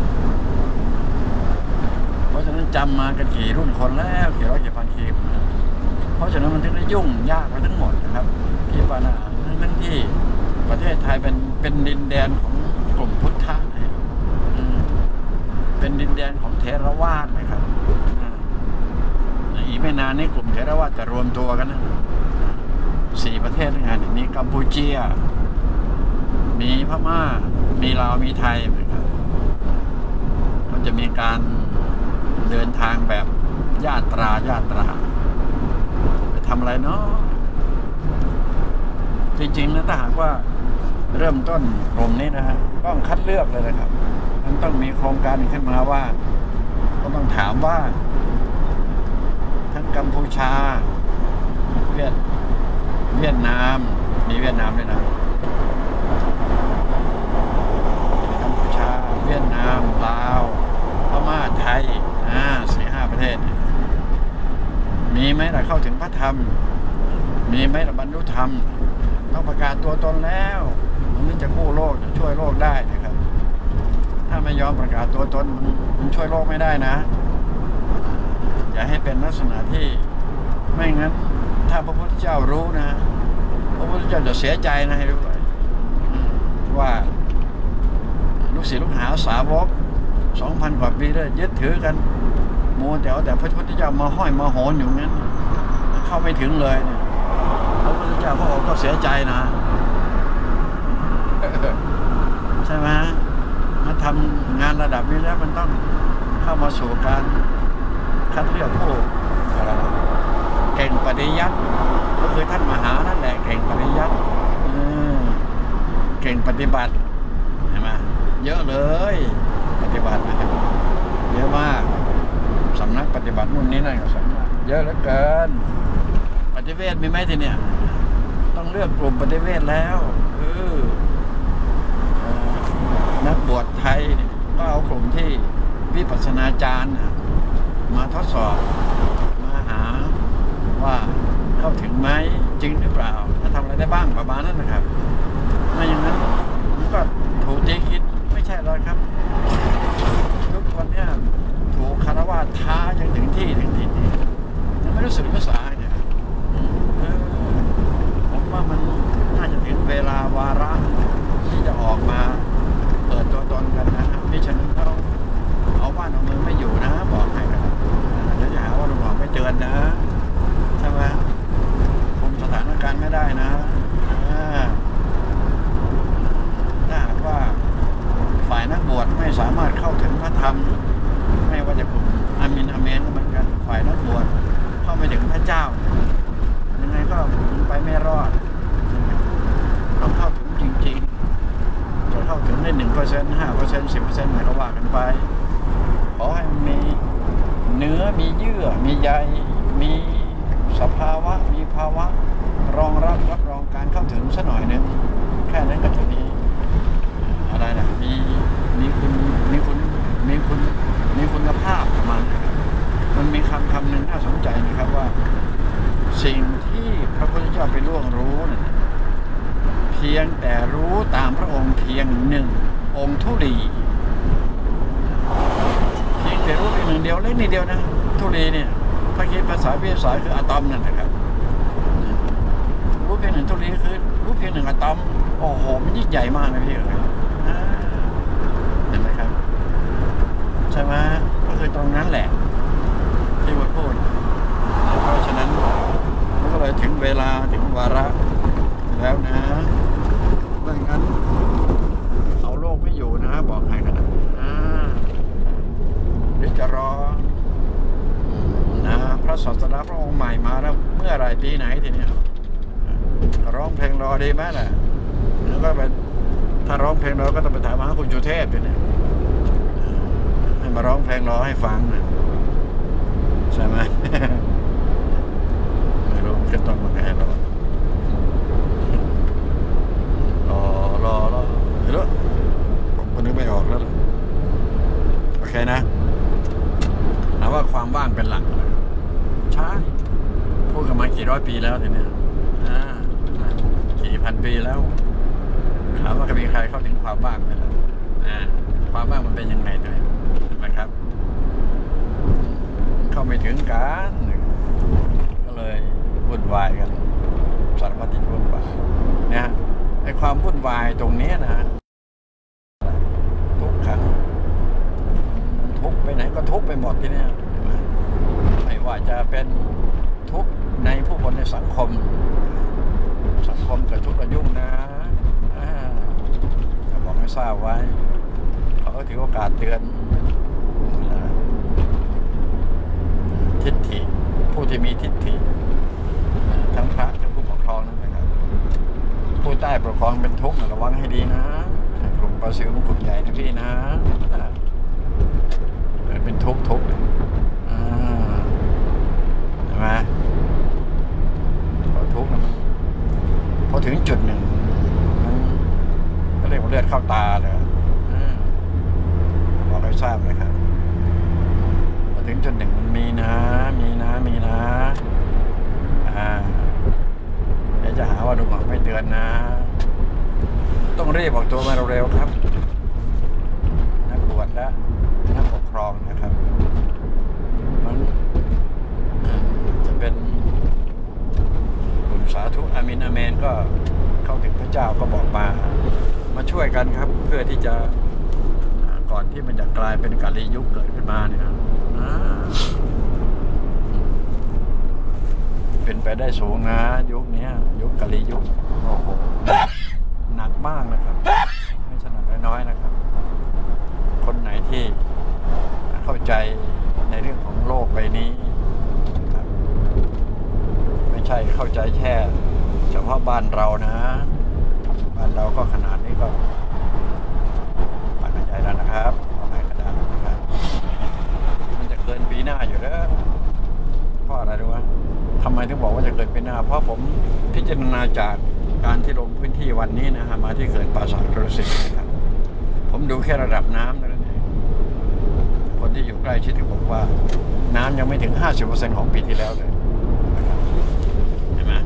เพราะฉะนั้นจำมากันกี่รุ่นคนแล้วกี่ร้อยกี่พันทีเพราะฉะนั้นมันถึงได้ยุ่งยากไปทั้งหมดนะครับที่ปานาทั้งที่ประเทศไทยเป็นดินแดนของกลุ่มพุทธะเป็นดินแดนของเถรวาทนะครับอีกไม่นานนี้กลุ่มเถรวาทจะรวมตัวกันนะ4 ประเทศด้วยกันมีกัมพูเชียมีพม่ามีลาวมีไทยนะครับมันจะมีการเดินทางแบบญาตราไปทำอะไรเนาะจริงๆนะถ้าหากว่าเริ่มต้นกลุ่มนี้นะฮะต้องคัดเลือกเลยนะครับมันต้องมีโครงการขึ้นมาว่าก็ต้องถามว่าทั้งกัมพูชาเวียดนามมีเวียดนามด้วยนะกัมพูชาเวียดนามลาวพม่าไทย4-5 ประเทศมีไหมล่ะเข้าถึงพระธรรมมีไหมล่ะบรรลุธรรมต้องประกาศตัวตนแล้วมันจะกู้โลกจะช่วยโลกได้นะครับถ้าไม่ยอมประกาศตัวตนมันช่วยโลกไม่ได้นะอย่าให้เป็นลักษณะที่ไม่งั้นถ้าพระพุทธเจ้ารู้นะพระพุทธเจ้าจะเสียใจนะให้รู้ไว้ว่าลูกศิษย์ลูกหาสาวก 2,000 กว่าปีแล้วยึดถือกันโมแต่พระพุทธเจ้ามาห้อยมาโหนอยู่งั้นเข้าไม่ถึงเลยเนี่ยพระพุทธเจ้าพระองค์ก็เสียใจนะใช่ไหมมาทำงานระดับนี้แล้วมันต้องเข้ามาสู่การคัดเลือกผู้เก่งปฏิยัติก็คือท่านมหานั่นแหละเก่งปฏิยัติเก่งปฏิบัติเห็นไหมเยอะเลยปฏิบัตินะครับเยอะมากสำนักปฏิบัตินู่นนี่นั่นก็สำนักเยอะเหลือเกินปฏิเวทมีไหมทีเนี่ยต้องเลือกกลุ่มปฏิเวทแล้วนักบวชไทยก็เอากลุ่มที่วิปัสสนาจารย์มาทดสอบมาหาว่าเข้าถึงไหมจริงหรือเปล่าถ้าทำอะไรได้บ้างประมาณนั้นนะครับไม่อย่างนั้นมันก็ถูกตีคิดไม่ใช่หรอกครับทุกคนเนี่ยถูกคารวะท้าจนถึงที่ยังไม่รู้สึกภาษาเนี่ยผมว่ามันน่าจะถึงเวลาวาระที่จะออกมาเปิดตัวตนกันนะพี่ฉะนั้นเขาเอาบ้านเอาเมืองไม่อยู่นะบอกให้กันเดี๋ยวจะหาว่าลุงหลอกไม่เตือนนะใช่ไหมคุมสถานการณ์ไม่ได้นะถ้าหากว่าฝ่ายนักบวชไม่สามารถเข้าถึงพระธรรมไม่ว่าจะกลุ่มอามินอาเมนก็เหมือนกันฝ่ายนักบวชเข้าไม่ถึงพระเจ้ายังไงก็ไปไม่รอดต้องเข้าถึงจริงๆจะเข้าถึงได้ 1% 5% 10%ไหนก็ว่ากันไปขอให้มีเนื้อมีเยื่อมีใยมีสภาวะมีภาวะรองรับรองการเข้าถึงสักหน่อยหนึ่งแค่นั้นก็จะมีอะไรนะมีคุณภาพประมาณนี้มันมีคำหนึ่งน่าสนใจนะครับว่าสิ่งที่พระพุทธเจ้าไปล่วงรู้นะเพียงแต่รู้ตามพระองค์เพียง1 องค์ธุลีเพียงแต่รู้เพียง1 เดียวเล็กนิดเดียวนะธุลีเนี่ยถ้าคิดภาษาวิทยาศาสตร์คืออะตอมนั่นนะครับรู้เพียง1 ธุลีคือรู้เพียง1 อะตอมโอ้โหมันยิ่งใหญ่มากนะพี่เอ๋ยเห็นไหมครับใช่ไหมก็คือตรงนั้นแหละที่ว่าพูดเพราะฉะนั้นมันก็เลยถึงเวลาถึงวาระแล้วนะไม่งั้นเอาโลกไม่อยู่นะบอกให้กันนะเดี๋ยวจะรอนะพระศาสดาพระองค์ใหม่มาแล้วเมื่อไรปีไหนทีนี้ร้องเพลงรอดีไหมล่ะแล้วก็ไปถ้าร้องเพลงรอก็ต้องไปถามหาคุณสุเทพด้วยเนี่ยให้มาร้องเพลงรอให้ฟังนะใช่ไหม ไม่รู้ก็ต้องมาแก้รอเดี๋ยวผมก็นึกไม่ออกแล้วโอเคนะแล้วว่าความว่างเป็นหลักใช่พูดกันมากี่ร้อยปีแล้วทีเนี้ยกี่พันปีแล้วถามว่ามีใครเข้าถึงความว่างไหมล่ะความว่างมันเป็นยังไงด้วยนะครับเข้าไม่ถึงกันก็เลยวุ่นวายกันสารพัดที่วุ่นวายนะไอ้ความวุ่นวายตรงนี้นะทุกครั้งทุกไปไหนก็ทุกไปหมดที่นี่ไม่ว่าจะเป็นทุกในผู้คนในสังคมเกิดทุกข์ระยุ่งนะจะบอกให้ทราบไว้เขาก็ถือโอกาสเตือนทิฏฐิผู้ที่มีทิฏฐิทั้งพระทั้งผู้ปกครองนั่นนะครับผู้ใต้ปกครองเป็นทุกข์ระวังให้ดีนะกลุ่มปลาซิวกลุ่มใหญ่นะพี่นะเป็นทุกข์ใช่ไหมพอทุกข์นะพอถึงจุดหนึ่งมันก็เรียกว่าเลือดเข้าตาเลยบอกให้ทราบเลยครับพอถึงจุดหนึ่งมันมีนะเดี๋ยวจะหาว่าลุงไม่เตือนนะต้องรีบบอกตัวมาเร็วๆครับนักบวชและนักปกครองนะครับมันจะเป็นกลุ่มสาธุอามินอาเมนก็เข้าถึงพระเจ้าก็บอกมาช่วยกันครับเพื่อที่จะก่อนที่มันจะกลายเป็นกาลียุคเกิดขึ้นมาเนี่ยเป็นไปได้สูงนะยุคนี้ยุคกาลียุคโอ้โหหนักมากนะครับไม่ใช่หนักน้อยๆนะครับคนไหนที่เข้าใจในเรื่องของโลกใบนี้ครับไม่ใช่เข้าใจแค่เฉพาะบ้านเรานะบ้านเราก็ขนาดนี้ก็ปานใหญ่แล้วนะครับเอาให้กระดาษนะครับมันจะเกินปีหน้าอยู่แล้วเพราะอะไรรู้ไหมทำไมถึงบอกว่าจะเกิดปีหน้าเพราะผมพิจารณาจากการที่ลงพื้นที่วันนี้นะฮะมาที่เขื่อนป่าสักกระสินนะครับผมดูแค่ระดับน้ำนั่นเองคนที่อยู่ใกล้ชิดถึงบอกว่าน้ำยังไม่ถึง 50% ของปีที่แล้วเลยเห็นไหม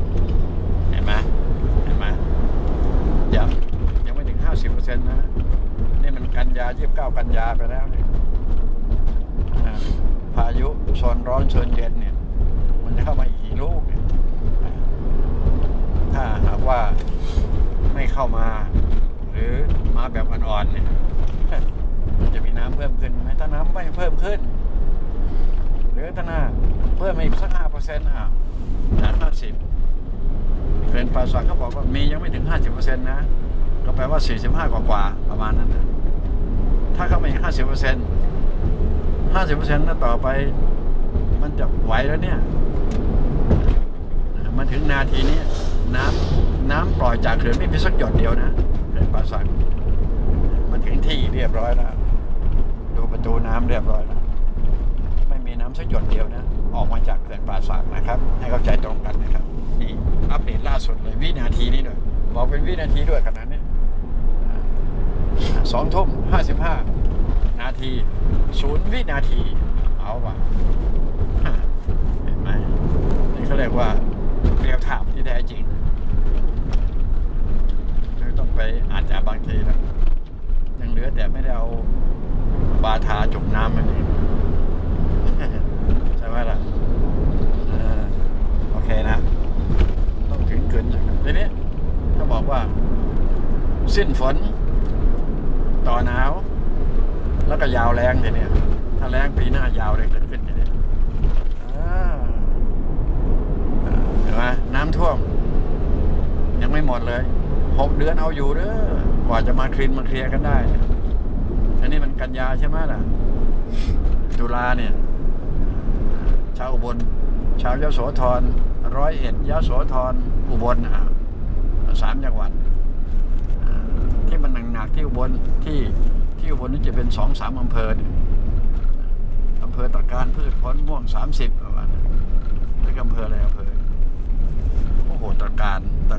ยังไม่ถึง 50% นะนี่มันกันยา29 กันยาไปแล้วเนี่ยพายุโซนร้อนโซนเย็นเนี่ยมันจะเข้ามาอีกกี่ลูกเนี่ยถ้าหากว่าไม่เข้ามาหรือมาแบบอ่อนๆเนี่ยมันจะมีน้ำเพิ่มขึ้นไหมถ้าน้ำไม่เพิ่มขึ้นหรือถ้าน้ำเพิ่มอีกสัก 5% จาก50เขื่อนป่าสักเขาบอกว่ามียังไม่ถึง 50% นะก็แปลว่า45กว่าประมาณนั้นนะถ้าเข้ามาอีก 50% 50% แล้วต่อไปมันจะไหวแล้วเนี่ยมาถึงนาทีนี้น้ำปล่อยจากเขื่อนไม่มีสักหยดเดียวนะเขื่อนป่าสักมันถึงที่เรียบร้อยแล้วดูประตูน้ำเรียบร้อยแล้วไม่มีน้ำสักหยดเดียวนะออกมาจากเขื่อนป่าสักนะครับให้เข้าใจตรงกันนะครับนี่อัปเดตล่าสุดเลยวินาทีนี้ด้วยบอกเป็นวินาทีด้วยขนาดนี้2:55 นาที0 วินาทีเอาว่ะเห็นไหมนี่เขาเรียกว่าเรียลไทม์ที่แท้จริงไม่ต้องไปอาจจะบางทีแล้วยังเหลือแต่ไม่ได้เอาบาทาจุ่มน้ำมันเองใช่ไหมล่ะโอเคนะต้องถึงเกินทีนี้ถ้าบอกว่าสิ้นฝนต่อหนาวแล้วก็ยาวแรงทีนี้ถ้าแรงปีหน้ายาวเลยเกิดขึ้นทีนี้เห็นไหมน้ำท่วมยังไม่หมดเลย6 เดือนเอาอยู่เด้อกว่าจะมาเคลียร์กันได้อันนี้มันกันยาใช่ไหมล่ะตุลาเนี่ยชาวอุบลชาวยโสธร101ยโสธรอุบล3 จังหวัดที่มันหนักๆที่อุบลที่อุบลนี่จะเป็น2-3 อำเภออำเภอตะการพืชผลม่วง30ประมาณนั้นที่อำเภออะไรอำเภอโอ้โหตะการ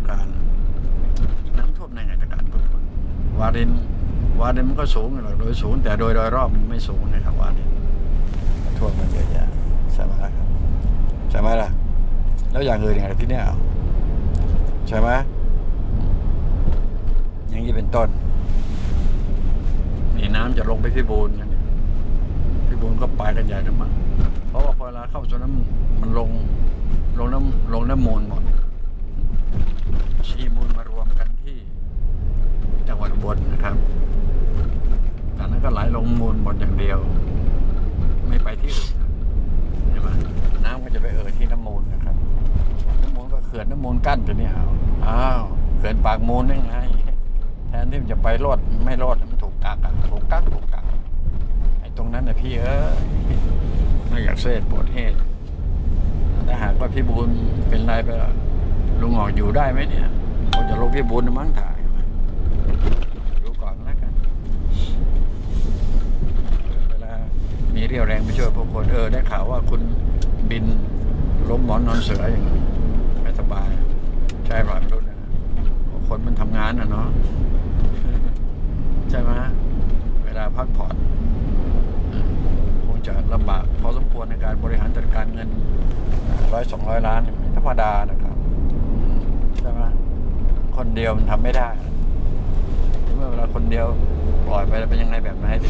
น้ำท่วมในไงตะการพืชผลวารินมันก็สูงหรอกโดยสูงแต่โดยรอบมันไม่สูงนะครับวารินท่วมมันเยอะแยะใช่ไหมครับใช่ไหมล่ะแล้วอย่างอื่นอย่างไรที่เนี่ยใช่ไหมอย่างนี้เป็นต้นนี่น้ำจะลงไปพิบูลกันพิบูลก็ไปกันใหญ่ทั้งหมดเพราะว่าพอเวลาเข้าสู่น้ำมันลงน้ำมูลหมดชีมูลมารวมกันที่จังหวัดอุบลนะครับจากนั้นก็ไหลลงมูลหมดอย่างเดียวไม่ไปที่อื่นใช่ไหมน้ำก็จะไปที่น้ำมูลนะครับน้ำมูลก็เขื่อนน้ำมูลกั้นตัวนี้อ้าวเขื่อนปากมูลได้ไงแทนที่มันจะไปรอดไม่รอดมันถูกกักไอ้ตรงนั้นนะพี่ไม่อยากเสดปวดเหตุถ้าหากว่าพี่บูลเป็นไรไปลุงหอกอยู่ได้ไหมเนี่ยคงจะลงพี่บูลมั้งถ่ายดูก่อนแล้วกันเวลามีเรี่ยวแรงไปช่วยพวกคนได้ข่าวว่าคุณบินล้มหมอนนอนเสืออย่างนี้ไม่สบายใช่หรือไม่รู้นะคนมันทำงานเนาะใช่ไหมเวลาพักผ่อนคงจะลำบากพอสมควรในการบริหารจัดการเงิน100-200 ล้านไม่ธรรมดานะครับใช่ไหมคนเดียวมันทำไม่ได้เมื่อเวลาคนเดียวปล่อยไปเป็นยังไงแบบไหนดิ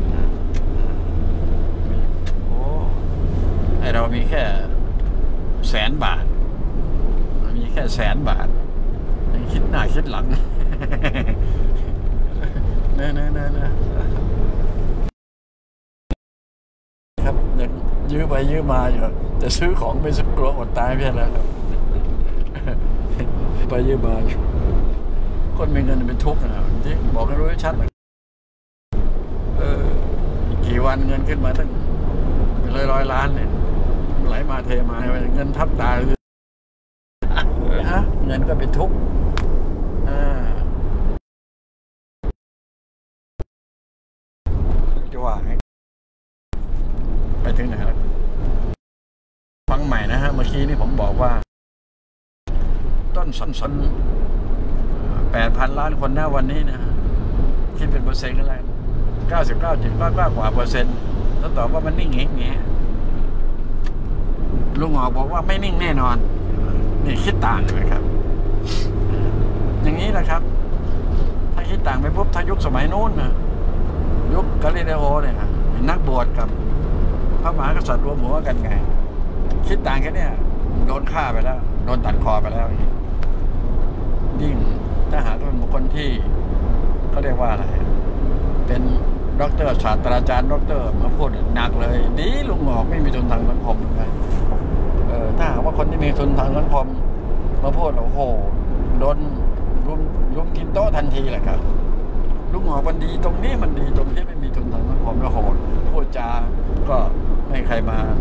โอ้ไอเรามีแค่100,000 บาทมีแค่100,000 บาทยังคิดหน้าคิดหลังนะครับยังยื้อไปยื้อมาอยู่จะซื้อของไปซื้อกลัวอดตายเพี้ยนแล้วครับไปยื้อมาคนมีเงินเป็นทุกข์นะที่บอกให้รู้ชัดกี่วันเงินขึ้นมาตั้งเป็น100 ล้านเลยไหลมาเทมาเงินทับตาฮะเงินก็เป็นทุกข์จะว่าไปถึงไหนแล้วฟังใหม่นะฮะเมื่อกี้นี่ผมบอกว่าต้นสัน8,000 ล้านคนนะวันนี้นะคิดเป็นเปอร์เซ็นต์อะไร99.9%แล้วตอบว่ามันนิ่งเงี้ยลุงหอกบอกว่าไม่นิ่งแน่นอนนี่คิดต่างเลยครับอย่างนี้แหละครับถ้าคิดต่างไปปุ๊บถ้ายุคสมัยนู้นนะยุคกาลิเลโอเนี่ยนักบวชกับพระมหากษัตริย์รวมหัวกันไงคิดต่างแค่นี้โดนฆ่าไปแล้วโดนตัดคอไปแล้วยิ่งถ้าหากเป็นบุคคลที่เขาเรียกว่าอะไรเป็นด็อกเตอร์ศาสตราจารย์ด็อกเตอร์มาพูดหนักเลยดีลุงหอกไม่มีทุนทางสังคมเลยถ้าหากว่าคนที่มีทุนทางสังคมมาพูดโอ้โหโดนรุมกินโต๊ะทันทีแหละครับลุงหอกมันดีตรงนี้มันดีตรงที่ไม่มีทุนทางสังคมแล้วโหดพูดจาก็ไม่ใครมา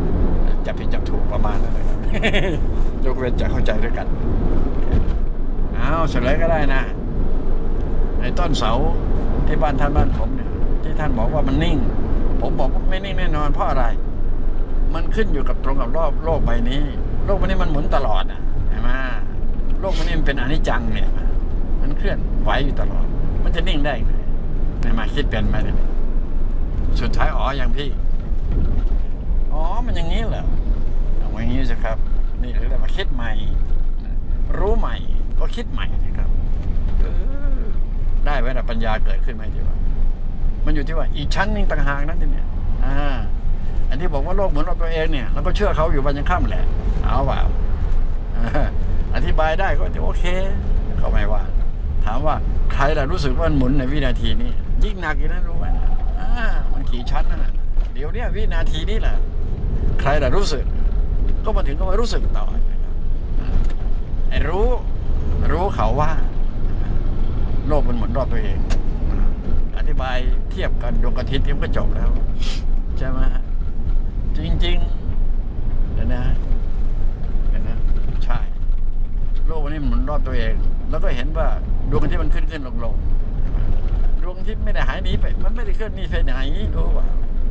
จับผิดจับถูกประมาณนั้นเลยครับ ยกเว้นจะเข้าใจด้วยกันเอาเฉลยก็ได้นะไอ้ต้นเสาที่บ้านผมเนี่ยที่ท่านบอกว่ามันนิ่งผมบอกว่าไม่นิ่งแน่นอนเพราะอะไรมันขึ้นอยู่กับตรงกับรอบโลกใบนี้โลกใบนี้มันหมุนตลอดนะเห็นไหมโลกใบนี้มันเป็นอนิจจังเนี่ยมันเคลื่อนไหวอยู่ตลอดมันจะนิ่งได้ไงเห็นไหมคิดเป็นไหมเนี่ยสุดท้ายอย่างพี่มันอย่างนี้เหรออย่างนี้สิครับนี่เรียกว่าคิดใหม่รู้ใหม่ก็คิดใหม่นะครับได้ไหมล่ะปัญญาเกิดขึ้นไหมที่ว่ามันอยู่ที่ว่าอีกชั้นนึงต่างหากนั่นเนี่ยอันที่บอกว่าโลกเหมือนเราตัวเองเนี่ยเราก็เชื่อเขาอยู่วันยังค่ำแหละเอาเปล่าอธิบายได้ก็โอเคเขาไม่ว่าถามว่าใครล่ะรู้สึกว่ามันหมุนในวินาทีนี้ยิ่งหนักอย่างนั้นรู้ไหมมันกี่ชั้นนั่นน่ะเดี๋ยวนี้วินาทีนี้แหละใครล่ะรู้สึกก็มาถึงก็มารู้สึกต่อไอ้รู้เขาว่าโลกมันหมุนรอบตัวเองอธิบายเทียบกันดวงอาทิตย์มันก็จบแล้วใช่ไหมจริงๆนะใช่โลกวันนี้มันหมุนรอบตัวเองแล้วก็เห็นว่าดวงอาทิตย์มันขึ้นลงดวงอาทิตย์ไม่ได้หายหนีไปมันไม่ได้เคลื่อนหนีไปไหนรู้ป่ะ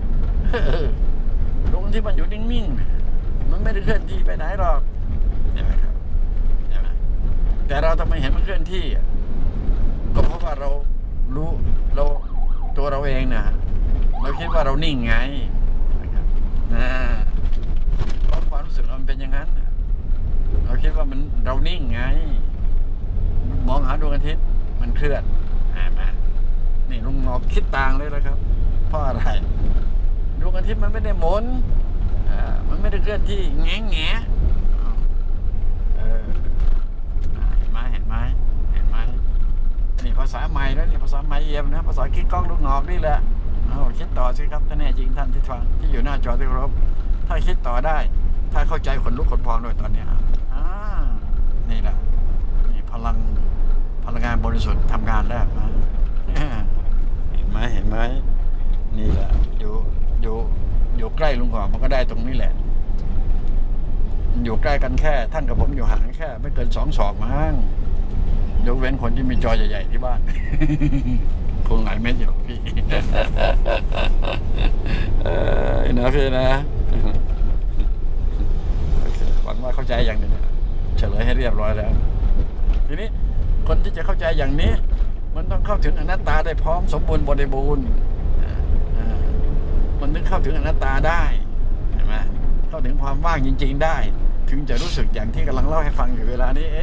ดวงอาทิตย์มันอยู่นิ่งๆมันไม่ได้เคลื่อนที่ไปไหนหรอกเห็นไหมครับเห็นไหมแต่เราทำไมเห็นมันเคลื่อนที่ก็เพราะว่าเรารู้ตัวเราเองนะเราคิดว่าเรานิ่งไงเพราะความรู้สึกเราเป็นอย่างนั้นเราคิดว่าเรานิ่งไงมองหาดวงอาทิตย์มันเคลื่อนมานี่ลุงหมอคิดต่างเลยนะครับเพราะอะไรดวงอาทิตย์มันไม่ได้หมุนมันไม่ได้เคลื่อนที่แง่เห็นไหมนี่ภาษาใหม่แล้วนี่ภาษาใหม่เยี่ยมนะภาษาคิดกล้องลูกหงอกนี่แหละคิดต่อสิครับถ้าแน่จริงท่านที่ฟังที่อยู่หน้าจอที่เคารพถ้าคิดต่อได้ถ้าเข้าใจขนลุกขนพองด้วยตอนนี้นี่แหละนี่พลังงานบริสุทธิ์ทำงานแล้วเห็นไหมนี่แหละอยู่ใกล้ลุงหงอกมันก็ได้ตรงนี้แหละอยู่ใกล้กันแค่ท่านกับผมอยู่ห่างแค่ไม่เกิน2 ศอกมั้งยกเว้นคนที่มีจอใหญ่ๆที่บ้านคงหลายเม็ดอยู่พี่นะพี่นะหวังว่าเข้าใจอย่างนี้เฉลยให้เรียบร้อยแล้วทีนี้คนที่จะเข้าใจอย่างนี้มันต้องเข้าถึงอนัตตาได้พร้อมสมบูรณ์บริบูรณ์มันต้องเข้าถึงอนัตตาได้เห็นไหมเข้าถึงความว่างจริงๆได้ถึงจะรู้สึกอย่างที่กำลังเล่าให้ฟังอยู่เวลานี้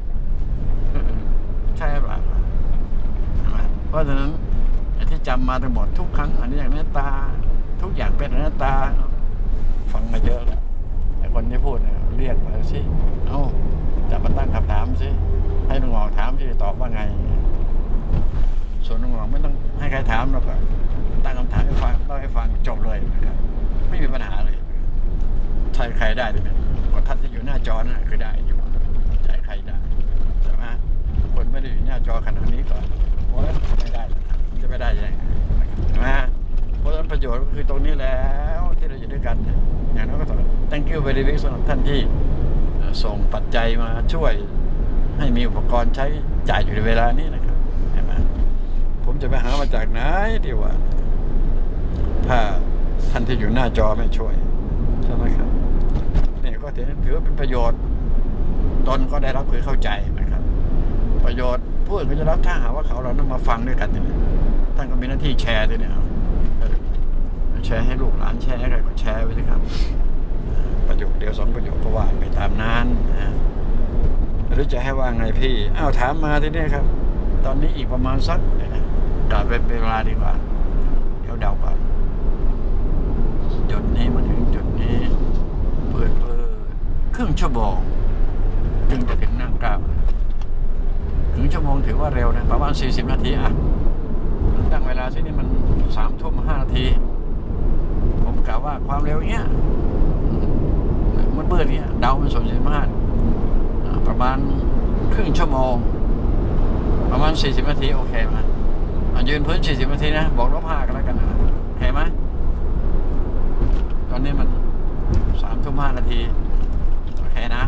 ใช่เปล่าเพราะฉะนั้นที่จำมาทั้งหมดทุกครั้งอันนี้อย่างอนัตตาทุกอย่างเป็นอนัตตาฟังมาเยอะแล้วแต่คนที่พูดเนี่ยเรียกมาสิจะมาตั้งคำถามสิให้ลุงหงอกถามสิตอบว่าไงส่วนลุงหงอกไม่ต้องให้ใครถามเราก็ตั้งคำถามให้ฟังเล่าให้ฟังจบเลยนะครับไม่มีปัญหาเลยใช่ใครได้เลยก็ท่านที่อยู่หน้าจอนั่นคือได้อยู่ใช่ใครได้ใช่ไหมคนไม่ได้อยู่หน้าจอขนาดนี้ก่อนเพราะไม่ได้จะไม่ได้ยังไงนะเพราะฉะนั้นประโยชน์ก็คือตรงนี้แล้วที่เราอยู่ด้วยกันอย่างนั้นก็ต้อง thank you very much สำหรับท่านที่ส่งปัจจัยมาช่วยให้มีอุปกรณ์ใช้จ่ายอยู่ในเวลานี้นะครับเห็นไหมผมจะไปหามาจากไหนดีว่าถ้าท่านที่อยู่หน้าจอไม่ช่วยใช่ไหมครับนี่ก็ถือว่าเป็นประโยชน์ตนก็ได้รับคือเข้าใจนะครับประโยชน์ผู้อื่นก็จะรับถ้าหาว่าเรานำมาฟังด้วยกันเนี่ยท่านก็มีหน้าที่แชร์ด้วยเนี่ยแชร์ให้ลูกหลานแชร์อะไรก็แชร์ไปสิครับประโยคเดียว2 ประโยคก็ว่าไปตามนั้นนะหรือจะให้ว่าไงพี่ถามมาที่นี่ครับตอนนี้อีกประมาณสักกลับเป็นเวลาดีกว่าเดี๋ยวเดาก่อนจุดนี้มาถึงจุดนี้เปิดครึ่งชั่วโมงจึงจะถึงนั่งกล้ามครึ่งชั่วโมงถือว่าเร็วนะประมาณ40 นาทีตั้งเวลาที่นี่มัน3:05 นาทีผมกล่าวว่าความเร็วเงี้ยมันเปิดเงี้ยเดาเป็น45ประมาณครึ่งชั่วโมงประมาณ40 นาทีโอเคไหมยืนพื้น40 นาทีนะบอกลบ 5กันแล้วกันนะโอเคไหมตอนนี้มัน 3:05โอเคนะ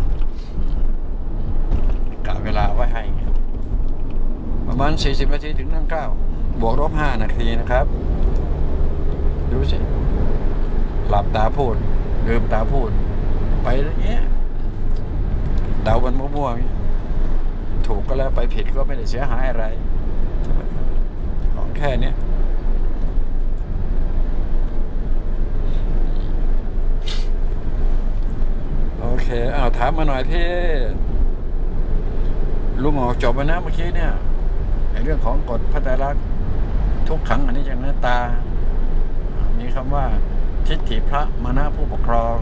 กะเวลาไว้ให้ประมาณ40 นาทีถึงนั่ง9บวกลบ5 นาทีนะครับดูสิหลับตาพูดลืมตาพูดไปอย่างเงี้ยเดาวันมั่วๆถูกก็แล้วไปผิดก็ไม่ได้เสียหายอะไรของแค่นี้โอเคถามมาหน่อยพี่ลุงออกจบไปนะเมื่อกี้เนี่ยในเรื่องของกฎพระไตรลักษณ์ทุกขังอนิจจังอนัตตามีคำว่าทิฏฐิพระมานะผู้ปกครอง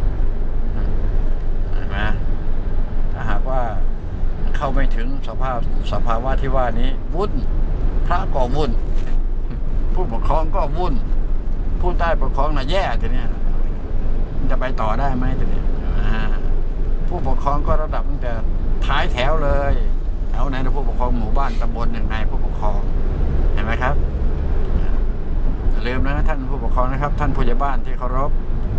เห็นไหมถ้าหากว่าเข้าไม่ถึงสภาวะที่ว่านี้วุ่นพระก็วุ่นผู้ปกครองก็วุ่นผู้ใต้ปกครองน่ะแย่ทีเนี้ยมันจะไปต่อได้ไหมทีเนี้ยผู้ปกครองก็ระดับตั้งแต่ท้ายแถวเลยเอาไหนนะผู้ปกครองหมู่บ้านตำบลอย่างไรผู้ปกครองเห็นไหมครับลืมนะท่านผู้ปกครองนะครับท่านผู้ใหญ่บ้านที่เคารพ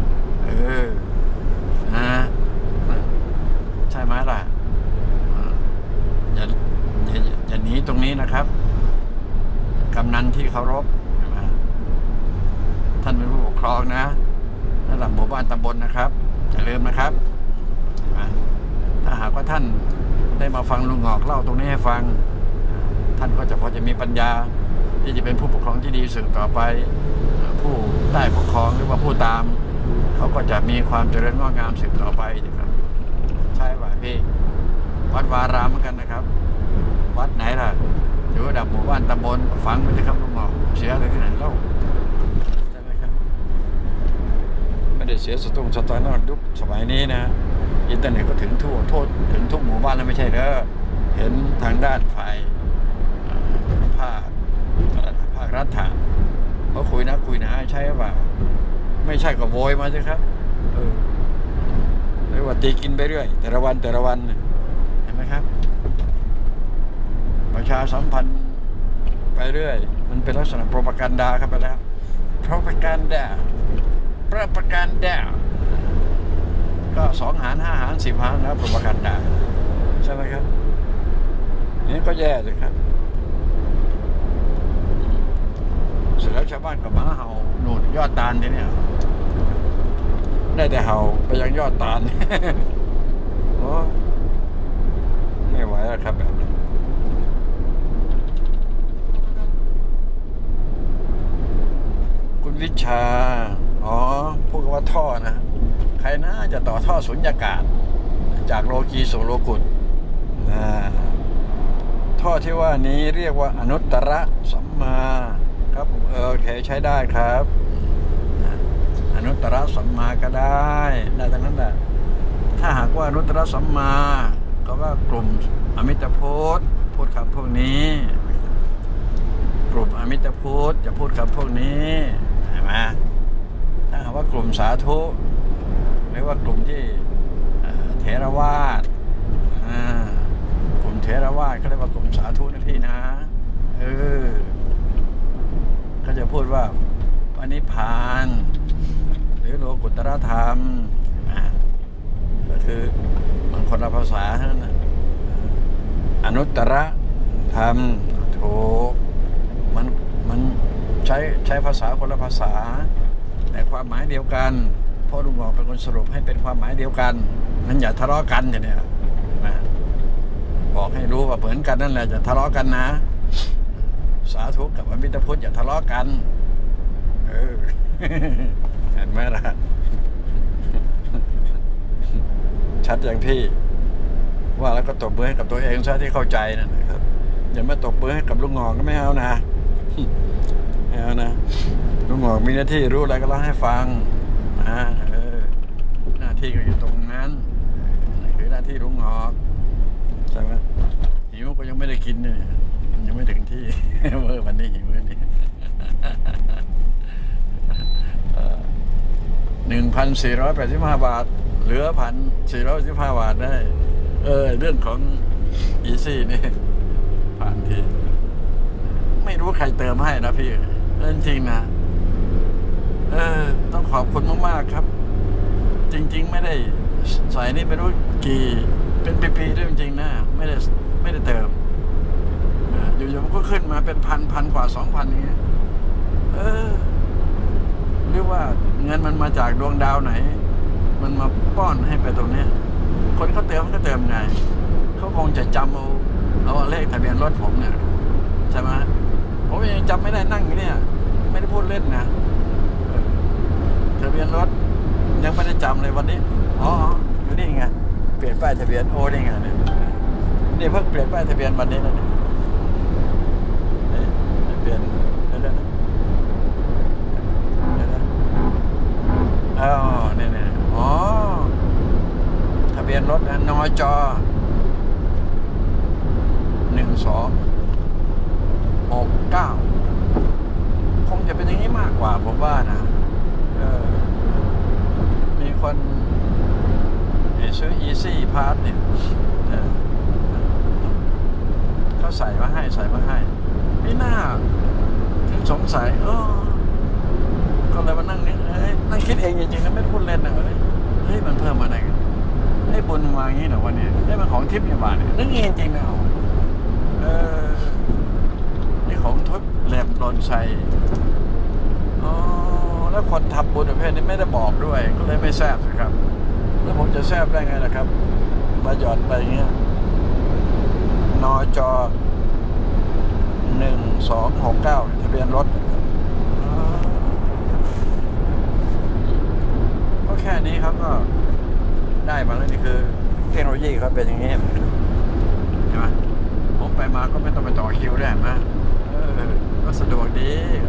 ใช่ไหมล่ะอย่าหนีตรงนี้นะครับกำนันที่เคารพท่านเป็นผู้ปกครองนะระดับหมู่บ้านตำบลนะครับอย่าลืมนะครับถ้าหากว่าท่านได้มาฟังลุงหงอกเล่าตรงนี้ให้ฟังท่านก็จะพอจะมีปัญญาที่จะเป็นผู้ปกครองที่ดีสืบต่อไปผู้ใต้ปกครองหรือว่าผู้ตามเขาก็จะมีความเจริญงอกงามสืบต่อไปนะครับใช่ป่ะพี่วัดวารามเหมือนกันนะครับวัดไหนล่ะอยู่ระดับหมู่บ้านตำบลฟังไปเลยครับลุงหงอกเสียอะไรที่ไหนเล่าใช่ไหมครับไม่ได้เสียสตุ้งสตางค์นอกยุคสมัยนี้นะอินเทอร์เน็ตก็ถึงทั่วโทษถึงทุกหมู่บ้านแล้วไม่ใช่เหรอเห็นทางด้านฝ่ายภาครัฐเขาคุยนะใช่ป่ะไม่ใช่ก็โวยมาสิครับเรียกว่าตีกินไปเรื่อยแต่ละวันเห็นไหมครับประชาสัมพันธ์ไปเรื่อยมันเป็นลักษณะโปรปากันดาครับไปแล้วโปรปากันดาก็2 หาร5 หาร 10 หารแล้วโปรปากันดาใช่ไหมครับนี่ก็แย่เลยครับเสร็จแล้วชาวบ้านก็มาเห่าหนุนยอดตาลทีเนี่ยได้แต่เห่าไปยังยอดตาลโอ้ไม่ไหวแล้วครับแบบนี้คุณวิชาพูดว่าท่อนะใครน่าจะต่อท่อสุญญากาศจากโลกีสู่โลกุตท่อที่ว่านี้เรียกว่าอนุตตรสัมมาครับโอเคใช้ได้ครับอนุตตรสัมมาก็ได้ทั้งนั้นแหละถ้าหากว่าอนุตตรสัมมาก็ว่ากลุ่มอมิตพุทธพูดคำพวกนี้กลุ่มอมิตพุทธจะพูดคำพวกนี้เห็นไหมถ้าหากว่ากลุ่มสาธุหรือว่ากลุ่มที่เถรวาทกลุ่มเถรวาทเขาเรียกว่ากลุ่มสาธุนะพี่นะก็จะพูดว่าปณิพพานหรือโลกุตตรธรรมก็คือมันคนละภาษาเท่านั้นอนุตตรธรรมถูกมันใช้ภาษาคนละภาษาแต่ความหมายเดียวกันเพราะลุงหงอกเป็นคนสรุปให้เป็นความหมายเดียวกันนั้นอย่าทะเลาะกันอย่างนี้นะบอกให้รู้ว่าเหมือนกันนั่นแหละจะทะเลาะกันนะสาธุกับอมิตพุทธอย่าทะเลาะกันเห็นไหมล่ะชัดอย่างพี่ว่าแล้วก็ตบมือให้กับตัวเองซะที่เข้าใจนะครับอย่ามาตบมือให้กับลุงหงอกก็ไม่เอานะไม่เอานะลุงหงอกมีหน้าที่รู้อะไรก็เล่าให้ฟังนะหน้าที่ก็อยู่ตรงนั้นคือหน้าที่ลุงหงอกใช่ไหมหิวก็ยังไม่ได้กินเนี่ยยังไม่ถึงที่วันนี้หิวนี่1,485 บาทเหลือ1,415 บาทได้เรื่องของอีซี่นี่ผ่านทีไม่รู้ใครเติมให้นะพี่จริงๆนะต้องขอบคุณมากๆครับจริงๆไม่ได้ใส่นี่ไม่รู้กี่เป็นปีๆด้วยจริงๆนะไม่ได้เติมอยู่ๆมันก็ขึ้นมาเป็นพันกว่า2,000อย่างเงี้ยหรือว่าเงินมันมาจากดวงดาวไหนมันมาป้อนให้ไปตรงนี้คนเขาเติมก็เติมไงเขาคงจะจำเอาเลขทะเบียนรถผมเนี่ยใช่ไหมผมยังจำไม่ได้นั่งอยู่เนี่ยไม่ได้พูดเล่นนะทะเบียนรถยังไม่ได้จำเลยวันนี้อ๋ออยู่นี่ไงเปลี่ยนป้ายทะเบียนโอ้ได้ไงเนี่ยนี่เพิ่งเปลี่ยนป้ายทะเบียนวันนี้นะเนี่ยเปลี่ยนแล้วเนี่ยอ๋อทะเบียนรถนะนจ1269คงจะเป็นอย่างนี้มากกว่าผมว่านะมีคนซื้อ Easy Pass เนี่ยเขาใส่มาให้ไม่น่าถึงสงสัยก็เลยมานั่งนี่นั่งคิดเองจริงๆนะไม่ได้พูดเล่นนะเฮ้ยมันเพิ่มมาไหนกันให้บุญมาอย่างนี้เหรอวันนี้ให้มันของทิพย์อยู่บ้านเนี่ยนึกจริงๆนะนี่ของทิพย์แหลมนนชัยแล้วคนทำบุญประเภทนี้ไม่ได้บอกด้วยก็เลยไม่แซ่บนะครับแล้วผมจะแซ่บได้ไงล่ะครับมาหยอดไปอย่างเงี้ยนจ1269ทะเบียนรถก็แค่นี้ครับก็ได้มาแล้วนี่คือเทคโนโลยีครับเป็นอย่างนี้ใช่ไหมผมไปมาก็ไม่ต้องไปต่อคิวได้ไหมก็สะดวกดี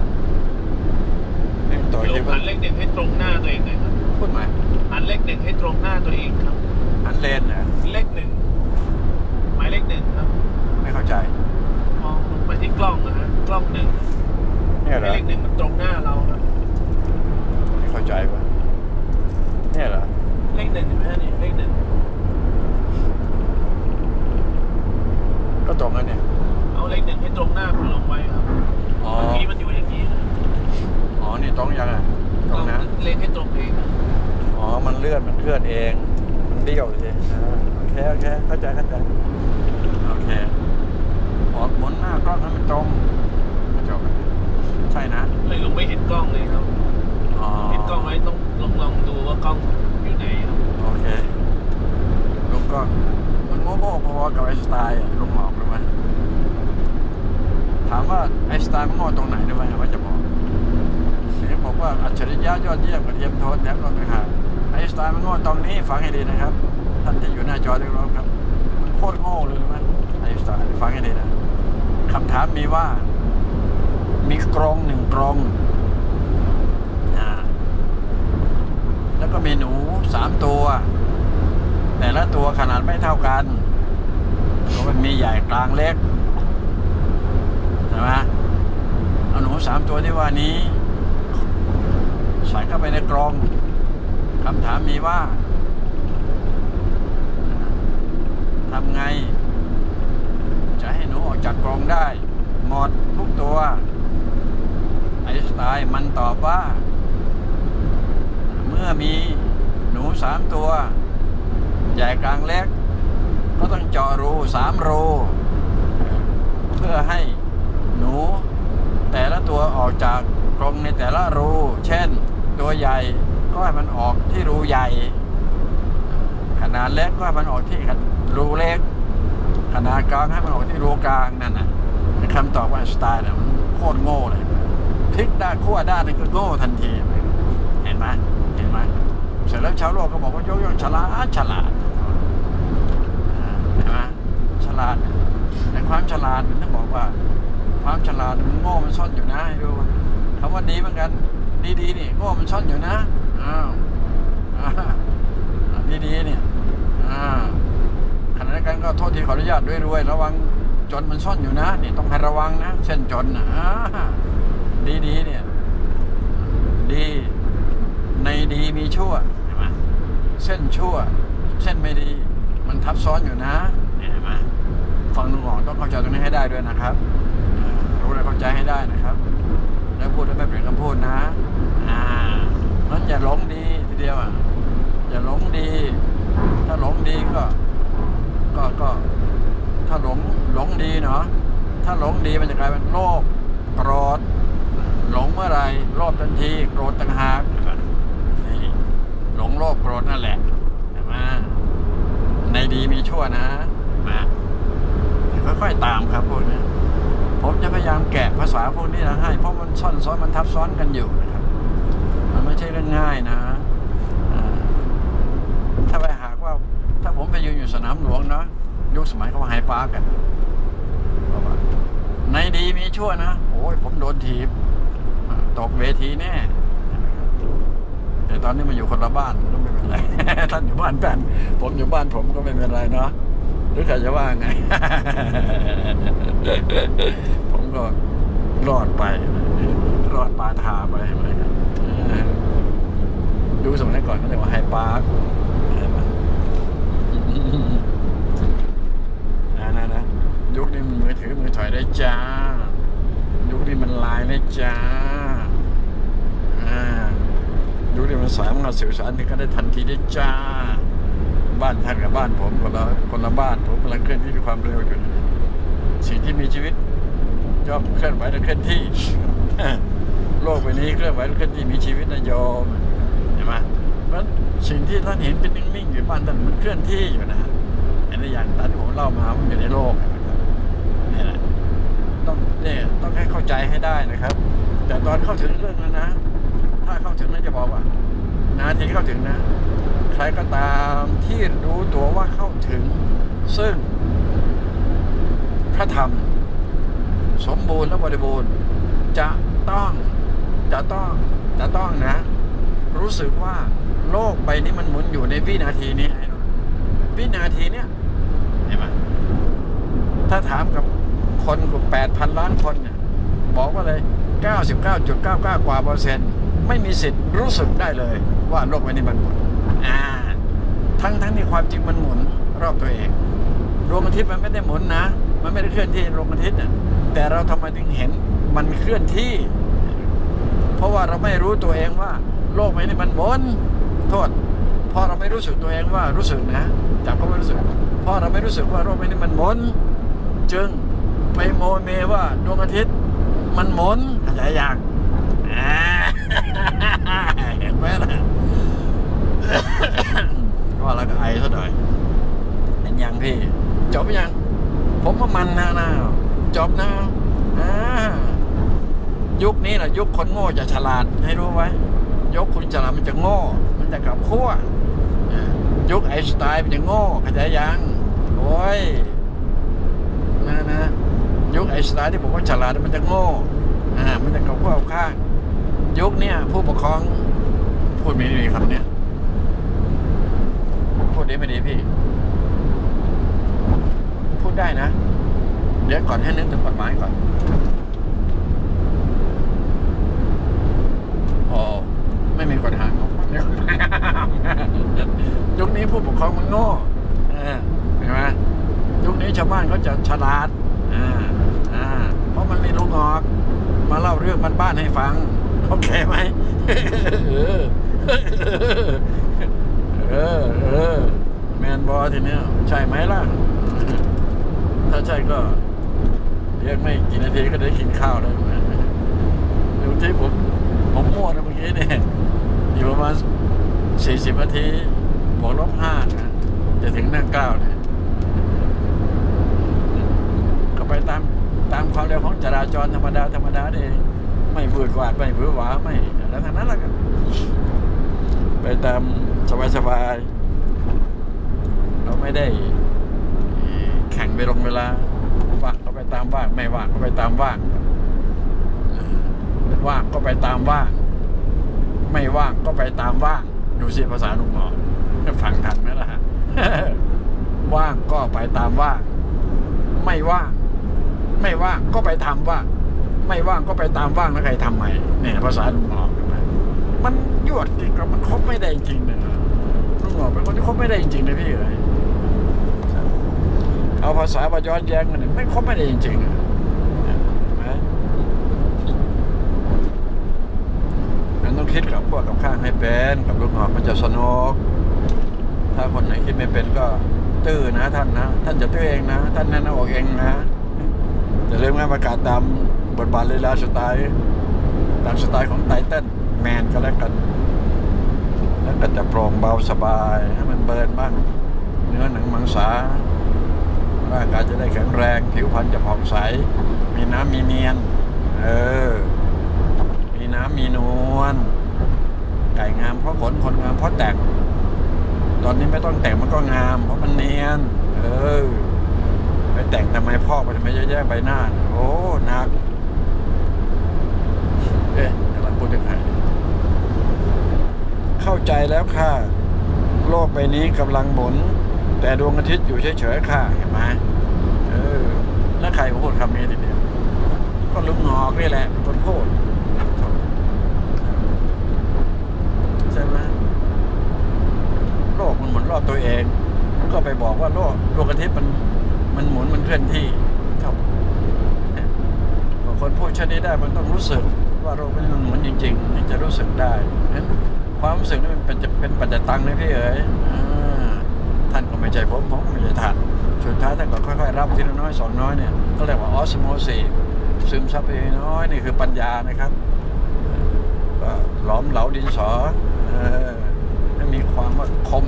ต่อคิวหันเลข1ให้ตรงหน้าตัวเองเลยครับพูดไหมหันเลข1ให้ตรงหน้าตัวเองครับหันเลนเนี่ยเลข1หมายเลข1ครับไม่เข้าใจมองลงไปที่กล้องนะฮะกล้อง1 เนี่ยเหรอเลข1มันตรงหน้าเราครับไม่เข้าใจป่ะเนี่ยเหรอเลข1เห็นไหมนี่เลข1 ก็ตรงแล้วเนี่ยเอาเลข1ให้ตรงหน้าคุณลงไว้ครับเมื่อกี้มันอยู่อย่างนี้นี่ตรงยังไงตรงนะเลขให้ตรงเองมันเลื่อนมันเคลื่อนเองมันเดี่ยวสิโอเคเข้าใจโอเคหมุนหน้ากล้องให้มันตรงจบใช่นะเลยลุงไม่เห็นกล้องเลยครับเห็นกล้องไหมต้องลองดูว่ากล้องอยู่ไหนครับโอเคลุงก็มันโม่พอๆกับไอน์สไตน์ลุงบอกรู้ไหมถามว่าไอน์สไตน์มันโง่ตรงไหนรู้ไหมว่าจะบอกเขาบอกว่าอัจฉริยะยอดเยี่ยมกระเทียมโทษแถมรถนะฮะไอน์สไตน์มันโง่ตรงนี้ฟังให้ดีนะครับท่านที่อยู่หน้าจอทุกท่านครับมันโคตรโง่เลยรู้ไหมไอน์สไตน์ฟังให้ดีนะคำถามมีว่ามีกรง1 กรงแล้วก็มีหนู3 ตัวแต่ละตัวขนาดไม่เท่ากันก็มันมีใหญ่กลางเล็กใช่ไหมเอาหนู3 ตัวที่ว่านี้ใส่เข้าไปในกรงคำถามมีว่าทำไงจะให้หนูออกจากกรงได้หมดทุกตัวไอน์สไตน์มันตอบว่าเมื่อมีหนู3 ตัวใหญ่กลางเล็กก็ต้องเจาะรู3 รูเพื่อให้หนูแต่ละตัวออกจากกรงในแต่ละรูเช่นตัวใหญ่ก็ให้มันออกที่รูใหญ่ขนาดเล็กก็ให้มันออกที่รูเล็กขนาดกลางให้มันออกที่รูกลางนั่นน่ะคำตอบว่าสไตล์เนี่ยมันโคตรโง่เลยพลิกด้านขั้วด้านนึงก็โง่ทันทีเห็นไหมเสร็จแล้วชาวโลกก็บอกว่ายกย่องฉลาดเห็นไหมฉลาดในความฉลาดมันต้องบอกว่าความฉลาดมันโง่มันซ่อนอยู่นะให้ดูคำว่าดีเหมือนกันดีนี่โง่มันซ่อนอยู่นะดีเนี่ยขณะนั้นก็โทษทีขออนุญาตด้วยรวยระวังจนมันซ่อนอยู่นะนี่ต้องให้ระวังนะเส้นจนดีเนี่ยดีในดีมีชั่วเห็นไหมเส้นชั่วเส้นไม่ดีมันทับซ้อนอยู่นะเห็นไหมฟังลุงออกต้องเข้าใจตรงนี้ให้ได้ด้วยนะครับรู้และเข้าใจให้ได้นะครับแล้วพูดแล้วไม่เปลี่ยนคำพูดนะมันอย่าหลงดีทีเดียวอย่าหลงดีถ้าหลงดีก็ถ้าหลงดีเนาะถ้าหลงดีมันจะกลายเป็นโลภโกรธหลงเมื่อไรโลภทันทีโกรธต่างหากนี่หลงโลภโกรธนั่นแหละใช่ไหมในดีมีชั่วนะมาค่อยๆตามครับพวกนี้ผมจะพยายามแกะภาษาพวกนี้นะให้เพราะมันซ่อนซ้อนมันทับซ้อนกันอยู่นะครับมันไม่ใช่เรื่องง่ายนะถ้าไปหากว่าถ้าผมไปยืนอยู่สนามหลวงนะยุคสมัยเขาไฮปาร์กันบอกว่าในดีมีชั่วนะโอ้ยผมโดนถีบตกเวทีแน่แต่ตอนนี้มาอยู่คนละบ้านก็ไม่เป็นไร ท่านอยู่บ้านแฟนผมอยู่บ้านผมก็ไม่เป็นไรเนาะหรือใครจะว่าไง ผมก็รอดไปรอดปาทาไปใช่ไหมครับดูสมัยก่อนก็เรียกว่าไฮปาร์คนะยุคนี้มือถือมือถอยได้จ้ายุคนี้มันไลน์ได้จ้ายุคนี้มันสามารถสื่อสารถึงกันได้ทันทีได้จ้าบ้านท่านกับบ้านผมคนละบ้านผมกำลังเคลื่อนที่ด้วยความเร็วอยู่สิ่งที่มีชีวิตย่อมเคลื่อนไหวและเคลื่อนที่ โลกใบนี้เคลื่อนไหวและเคลื่อนที่มีชีวิตนะโยมเห็นไหมเพราะสิ่งที่ท่านเห็นเป็นนิ่งๆอยู่บ้านท่านมันเคลื่อนที่อยู่นะอันนี้อย่างตอนที่ผมเล่ามามันอยู่ในโลกนี่แหละต้องให้เข้าใจให้ได้นะครับ แต่ตอนเข้าถึงเรื่องนั้นนะถ้าเข้าถึงนั้นจะบอกว่านาทีเข้าถึงนะใครก็ตามที่รู้ตัวว่าเข้าถึงซึ่งพระธรรมสมบูรณ์และบริบูรณ์จะต้องนะรู้สึกว่าโลกใบนี้มันหมุนอยู่ในวินาทีนี้วินาทีเนี้ยเห็นไหมถ้าถามกับคนกว่า 8,000 ล้านคนเนี่ยบอกว่าเลย 99.99 กว่า%ไม่มีสิทธิ์รู้สึกได้เลยว่าโลกใบนี้มันหมุนทั้งที่ความจริงมันหมุนรอบตัวเองดวงอาทิตย์มันไม่ได้หมุนนะมันไม่ได้เคลื่อนที่ดวงอาทิตย์น่ะแต่เราทำไมถึงเห็นมันเคลื่อนที่เพราะว่าเราไม่รู้ตัวเองว่าโลกใบนี้มันหมุนโทษพอเราไม่รู้สึกตัวเองว่ารู้สึกนะจับก็ไม่รู้สึกพอเราไม่รู้สึกว่าโลกใบนี้มันหมุนจึงไปโมเมว่าดวงอาทิตย์มันหมุนอะไรอย่างเห็นไหมล่ะว่าแล้วก็ไอซะหน่อยเป็นยังพี่จบยังผมว่ามันนะจบนะยุคนี้แหละยุคคนโง่จะฉลาดให้รู้ไว้ยุคคุณฉลาดมันจะโง่มันจะกลับขั้วยุคไอน์สไตน์มันจะโง่เข้าใจยังโอ้ยนะยุคไอน์สไตน์ที่บอกว่าฉลาดมันจะโง่มันจะกลับขั้วข้างยุคเนี้ยผู้ปกครองพูดไม่ดีคำเนี้ยพูดดีไม่ดีพี่พูดได้นะเดี๋ยวก่อนให้นึกถึงกฎหมายก่อนไม่มีกฎหมายยุคนี้ผู้ปกครองมันโง่เห็นไหมยุคนี้ชาวบ้านเขาจะฉลาดเพราะมันมีลูกงอกมาเล่าเรื่องบ้านให้ฟังโอเคไหมแมนบอทีเนี้ยใช่ไหมล่ะถ้าใช่ก็เรียกไม่กี่นาทีก็ได้กินข้าวแล้วดูที่ผมมั่วนะเมื่อกี้เนี่ยอยู่ประมาณ40 นาทีบวกลบ5นะจะถึงนั่ง9เนี่ยก็ไปตามความเร็วของจราจรธรรมดาเองไม่บืดกวาดไม่บื้อหวาไม่แล้วทางนั้นแหละก็ไปตามสบายเราไม่ได้แข่งไปลงเวลาว่างก็ไปตามว่างไม่ว่างก็ไปตามว่างว่างก็ไปตามว่างไม่ว่างก็ไปตามว่างดูสิภาษาลุงหมอฟังทันไหมล่ะ ว่างก็ไปตามว่างไม่ว่างก็ไปทำว่างไม่ว่างก็ไปตามว่างแล้วใครทำใหม่เนี่ยภาษาลุงหมอมันยวดจริงกับมันคบไม่ได้จริงนะลุงหมอเป็นคนที่คบไม่ได้จริงนะพี่เอ๋ยเอาภาษามาย้อนแย้งกันไม่คบไม่ได้จริงๆมันต้องคิดกับพวกกับข้างให้เป็นกับลูกหอกมันจะสนุกถ้าคนไหนคิดไม่เป็นก็ตื้อนะท่านนะท่านจะตื้อเองนะท่านแน่นออกเองนะจะเริ่มงานประกาศตามบทบาทลีลาสไตล์ตามสไตล์ของไตเติ้ลแมนก็แล้วกันแล้วก็จะโปร่งเบาสบายให้มันเบิร์นบ้างเนื้อหนังมังสาร่างกายจะได้แข็งแรงผิวพรรณจะผ่องใสมีน้ำมีเนียนมีน้ำมีนวลไก่งามเพราะขนคนงามเพราะแต่งตอนนี้ไม่ต้องแต่งมันก็งามเพราะมันเนียนไปแต่งทำไมพ่อไปทำไมเยอะแยะใบหน้าโอ้หนักกำลังพูดถึงใครเข้าใจแล้วค่ะโลกใบนี้กำลังหมุนแต่ดวงอาทิตย์อยู่เฉยๆค่ะเห็นไหมแล้วใครพูดคำนี้ทีเดียวก็ลุงงอกนี่แหละคนพูดใช่ไหมโลกมันหมุนรอบตัวเองก็ไปบอกว่าโลกดวงอาทิตย์มันหมุนมันเคลื่อนที่ครับคนพูดเช่นนี้ได้มันต้องรู้สึกว่าโลกมันหมุนจริงๆนี่จะรู้สึกได้ความรู้สึกนี่มันเป็นปัจจัยตังนะพี่เอ๋ยท่านก็ไม่ใจผมไม่ใจท่านสุดท้ายท่านก็ค่อยๆรับทีละน้อยสองน้อยเนี่ยก็เรียกว่าออสโมซิสซึมซับไปน้อยนี่คือปัญญานะครับก็หลอมเหลาดินสอให้มีความว่าคม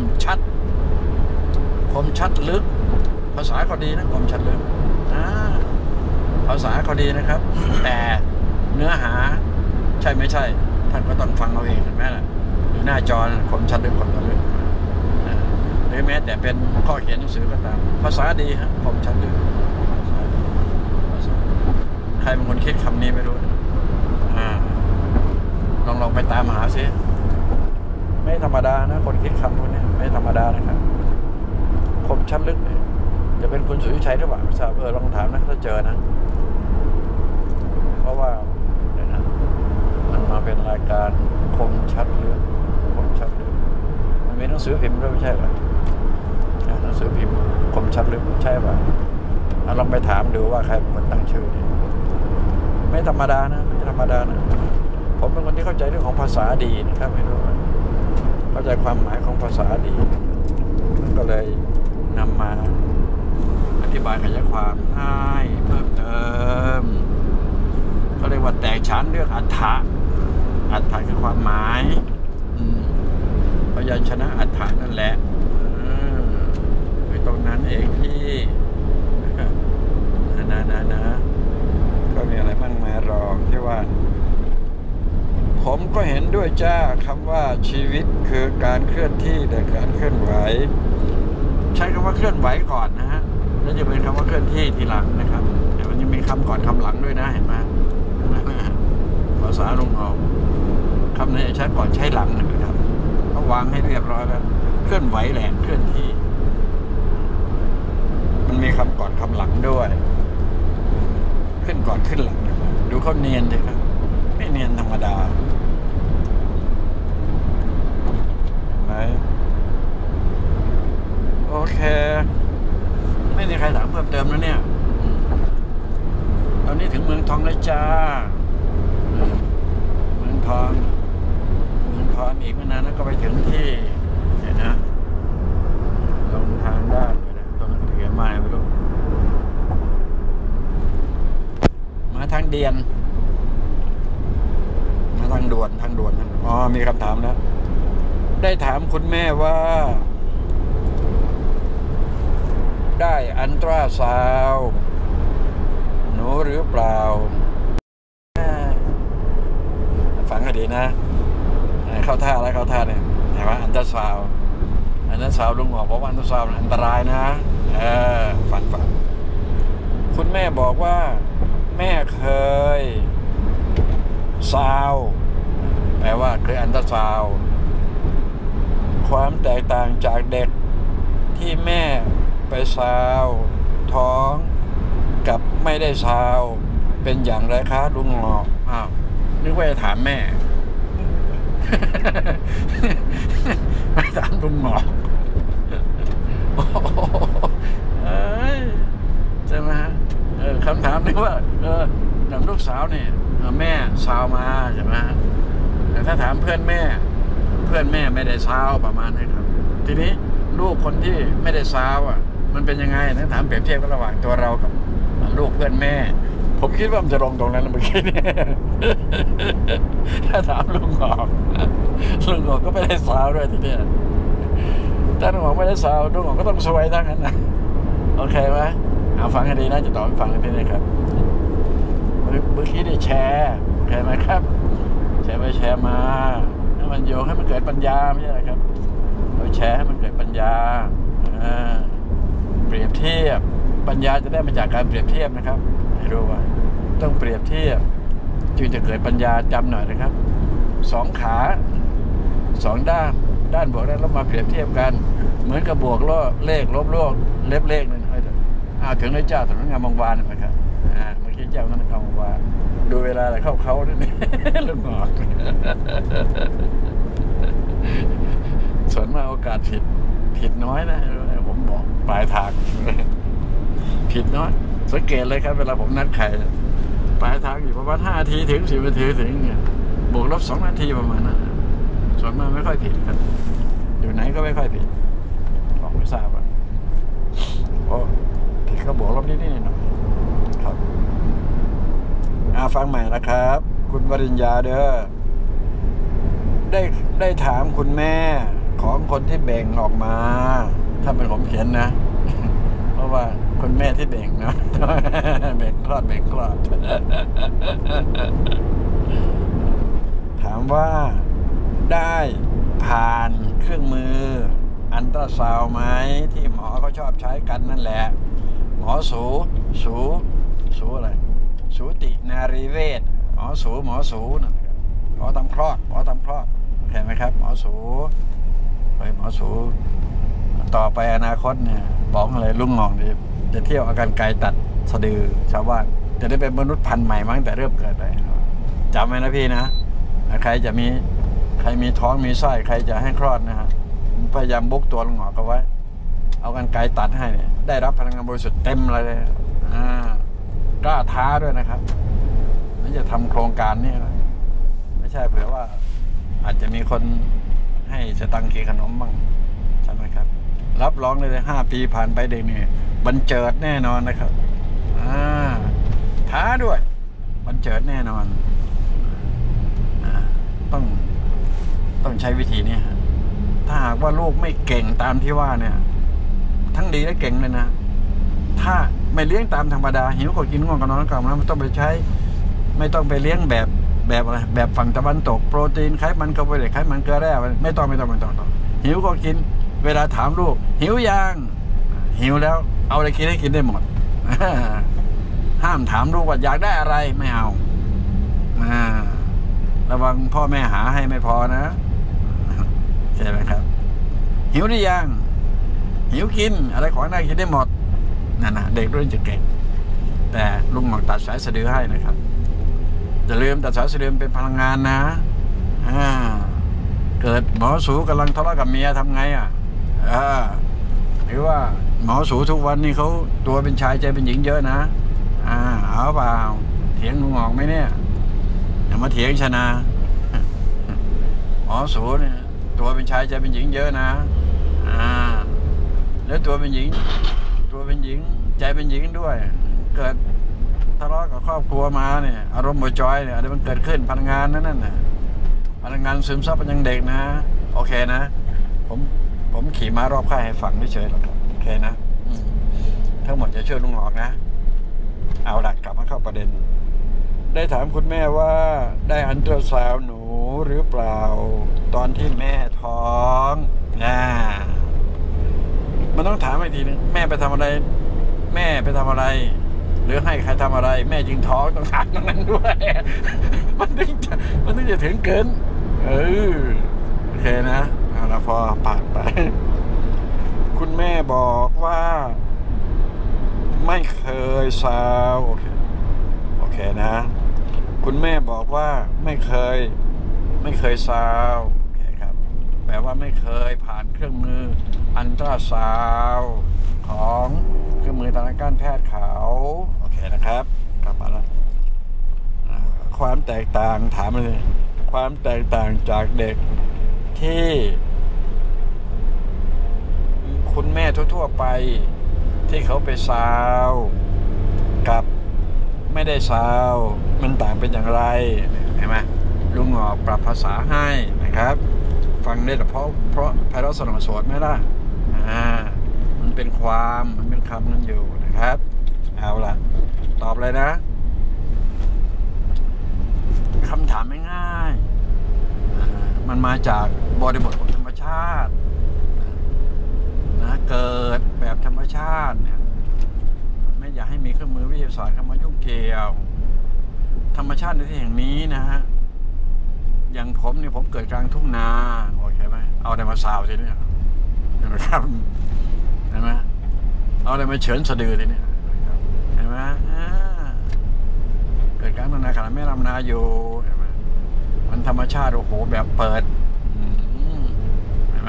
ชัดลึกภาษาก็ดีนะคมชัดลึกภาษาก็ดีนะครับแต่เนื้อหาใช่ไม่ใช่ท่านก็ต้องฟังเอาเองเห็นไหมล่ะหรือหน้าจอคมชัดลึกคมชัดลึกหรือแม้แต่เป็นข้อเขียนหนังสือก็ตามภาษาดีฮะคมชัดลึกใครเป็นคนคิดคำนี้ไม่รู้ลองไปตามหาซิไม่ธรรมดานะคนคิดคำพวกนี้ไม่ธรรมดานะครับคมชัดลึกเนี่ยจะเป็นคุณสุริชัยหรือเปล่าไม่ทราบลองถามนะถ้าเจอนะเพราะว่าเนี่ยนะมันมาเป็นรายการคมชัดลึกมันมีหนังสือพิมพ์ด้วยไม่ใช่หรอหนังสือพิมพ์คมชัดลึกใช่ป่ะลองไปถามดูว่าใครเป็นคนตั้งชื่อนี่ไม่ธรรมดานะไม่ธรรมดานะผมเป็นคนที่เข้าใจเรื่องของภาษาดีนะครับไม่รู้เข้าใจความหมายของภาษาดีก็เลยนำมาอธิบายขยายความให้เพิ่มเติมเขาเรียกว่าแตกฉานเรื่องอัฏฐะคือความหมายพยัญชนะอัฏฐะนั่นแหละคือตรงนั้นเองที่นะก็มีอะไรบ้างมารองที่ว่าผมก็เห็นด้วยจ้าคำว่าชีวิตคือการเคลื่อนที่และการเคลื่อนไหวใช้คำว่าเคลื่อนไหวก่อนนะฮะแล้วจะเป็นคำว่าเคลื่อนที่ทีหลังนะครับแต่มันยังมีคำก่อนคำหลังด้วยนะเห็นไหมภาษาลงออกคำไหนใช้ก่อนใช้หลังนะครับต้องวางให้เรียบร้อยแล้วเคลื่อนไหวแหละเคลื่อนที่มันมีคำก่อนคำหลังด้วยขึ้นก่อนขึ้นหลังดูเขาเนียนเลยครับไม่เนียนธรรมดาไหมโอเคไม่มีใครถามเพิ่มเติมแล้วเนี่ยตอนนี้ถึงเมืองทองแล้วจ้าเมืองทองอีกไม่นานแล้วก็ไปถึงที่เนี่ยนะลงทางด้านไปนะตรงนั้นเขียนมาไม่รู้มาทางเดียนมาทางด่วนนะมีคำถามแล้วได้ถามคุณแม่ว่าได้อัลตราซาวด์หนูหรือเปล่าฟังให้ดีนะเข้าท่าเนี่ยเห็นไหมอัลตราซาวด์ลุงบอกว่าอัลตราซาวด์อันตรายนะฟังคุณแม่บอกว่าแม่เคยซาวแปลว่าเคยอัลตราซาวความแตกต่างจากเด็กที่แม่ไปซาวท้องกับไม่ได้ซาวเป็นอย่างไรคะลุงงอกนึกว่าจะถามแม่ ไม่ถามลุงงอกใช่ไหมฮะคำถามนี้ว่าอย่างลูกสาวเนี่ยแม่ซาวมาใช่ไหมแต่ถ้าถามเพื่อนแม่ไม่ได้ซาวประมาณนี้ครับทีนี้ลูกคนที่ไม่ได้ซาวอ่ะมันเป็นยังไงนะถามเปรียบเทียบกันระหว่างตัวเรากับลูกเพื่อนแม่ผมคิดว่ามันจะลงตรงนั้นเมื่อกี้เนี่ยถ้าถามลุงหอกก็ไม่ได้ซาวด้วยทีเนี้ยถ้าลุงหอกไม่ได้ซาวลุงหอกก็ต้องสวยทั้งนั้นนะโอเคไหมเอาฟังให้ดีนะจะตอบให้ฟังให้ดีนะครับเมื่อกี้ได้แชร์โอเคไหมครับแชร์ไปแชร์มาให้มันโยงให้มันเกิดปัญญาไม่ใช่ไหมครับเราแชร์ให้มันเกิดปัญญาเปรียบเทียบปัญญาจะได้มาจากการเปรียบเทียบนะครับให้รู้ว่าต้องเปรียบเทียบจึงจะเกิดปัญญาจำหน่อยนะครับ2 ขา2 ด้านบวกด้านลบมาเปรียบเทียบกันเหมือนกับบวกเลขลบเลขเลขนั่นถึงได้เจ้าสำนักงานบางวานไหมครับเมื่อกี้เจ้าสำนักงานบางวานดูเวลาอะไรเข้าด้วยนี่ลุงหอกส่วนมากโอกาสผิดน้อยนะผมบอกปลายทางผิดน้อยสังเกตเลยครับเวลาผมนัดใครปลายทางอยู่ประมาณ5 นาทีถึง10 นาทีถึงบวกลบ2 นาทีประมาณนั้นส่วนมากไม่ค่อยผิดครับอยู่ไหนก็ไม่ค่อยผิดผมไม่ทราบว่าโอ้ผิดก็บวกลบนิดหน่อยครับฟังใหม่นะครับ คุณวริญญาเด้อได้ถามคุณแม่ของคนที่เบ่งออกมาถ้าเป็นผมเขียนนะเพราะว่าคุณแม่ที่เบ่งนะเบ่งคลอดถามว่าได้ผ่านเครื่องมืออันตราซาวด์ไหมที่หมอเขาชอบใช้กันนั่นแหละหมอสูอะไรสูตินารีเวชหมอสูนะหมอทำคลอดเห็นไหมครับหมอสูต่อไปอนาคตเนี่ยบอกอะไรลุงหงองจะเที่ยวอาการไกลตัดสะดือชาวบ้านจะได้เป็นมนุษย์พันธุ์ใหม่มั้งแต่เริ่มเกิดไปจำไว้นะพี่นะใครมีท้องมีไส้ใครจะให้คลอดนะฮะพยายามบุกตัวลุงหงอกเอาไว้เอากันไกลตัดให้เนี่ยได้รับพลังงานบริสุทธิ์เต็มเลยกล้าท้าด้วยนะครับนี่จะทำโครงการนี้นะไม่ใช่เผื่อว่าอาจจะมีคนให้สตังค์กินขนมบ้างใช่ไหมครับรับรองเลย5 ปีผ่านไปเด็กนี่บันเจิดแน่นอนนะครับท้าด้วยบันเจิดแน่นอนต้องใช้วิธีนี้ถ้าหากว่าลูกไม่เก่งตามที่ว่าเนี่ยทั้งดีและเก่งเลยนะถ้าไม่เลี้ยงตามธรรมดาหิวก็กินง่วงก็นอนก็นะไม่ต้องไปไปเลี้ยงแบบอะไรแบบฝั่งตะวันตกโปรตีนไขมันคาร์โบไฮเดรตไขมันเกลือแร่ไม่ต้องหิวก็กินเวลาถามลูกหิวยังหิวแล้วเอาอะไรกินให้กินได้หมดห้ามถามลูกว่าอยากได้อะไรไม่เอาระวังพ่อแม่หาให้ไม่พอนะใช่ไหมครับหิวหรือยังหิวกินอะไรของได้กินได้หมดนั่นนะเด็กรุ่นจะเก่งแต่ลุงหมอกตัดสายสะดือให้นะครับอย่าลืมตัดสายสะดือเป็นพลังงานนะเกิดหมอสูกำลังทะเลาะกับเมียทำไงหรือว่าหมอสูทุกวันนี้เขาตัวเป็นชายใจเป็นหญิงเยอะนะเอาเปล่าเถียงลุงหมอกไหมเนี่ยอย่ามาเถียงชนะหมอสูเนี่ยตัวเป็นชายใจเป็นหญิงเยอะนะแล้วตัวเป็นหญิงใจเป็นหญิงด้วยเกิดทะเลาะกับครอบครัวมาเนี่ยอารมณ์บ่จอยเนี่ยอะไรมันเกิดขึ้นพลังงานนั่นน่ะพลังงานซึมซับเป็นยังเด็กนะโอเคนะผมขี่ม้ารอบค่ายให้ฟังเฉยๆหรอกโอเคนะทั้งหมดจะช่วยลุงหงอกนะเอาละกลับมาเข้าประเด็นได้ถามคุณแม่ว่าได้อัลตราซาวด์หนูหรือเปล่าตอนที่แม่ท้องมันต้องถามอีกทีนึงแม่ไปทำอะไรหรือให้ใครทำอะไรแม่จึงท้องต้องถามตรงนั้นด้วยมันถึงจะถึงเกินโอเคนะแล้วพอผ่านไปคุณแม่บอกว่าไม่เคยซาวโอเคนะคุณแม่บอกว่าไม่เคยซาวโอเคครับแปลว่าไม่เคยผ่านเครื่องมืออัลตราซาวด์ของเครื่องมือทางการแพทย์เขาโอเคนะครับกลับมาแล้วความแตกต่างถามเลยความแตกต่างจากเด็กที่ไปที่เขาไปซาวกับไม่ได้ซาวมันต่างเป็นอย่างไรเห็นไหมลุงหงอกปรับภาษาให้นะครับ ฟังได้แต่เพราะไพเราะสนอสดไหมล่ะมันเป็นความมันเป็นคำนั้นอยู่นะครับเอาล่ะตอบเลยนะคำถามไม่ง่ายมันมาจากบริบทของธรรมชาตินะเกิดแบบธรรมชาติเนี่ยไม่อยากให้มีเครื่องมือวิทยาศาสตร์เข้ามายุ่งเกี่ยวธรรมชาติในที่แห่งนี้นะฮะอย่างผมเนี่ยผมเกิดกลางทุ่งนาโอเคไหมเอาอะไรมาซาวทีนี้เห็นไหมครับเห็นไหมเอาอะไรมาเฉินสะดือทีนี้เห็นไหมเกิดกลางทุ่งนาขณะแม่ลำนาอยู่เห็นไหมมันธรรมชาติโอ้โหแบบเปิดเห็นไหม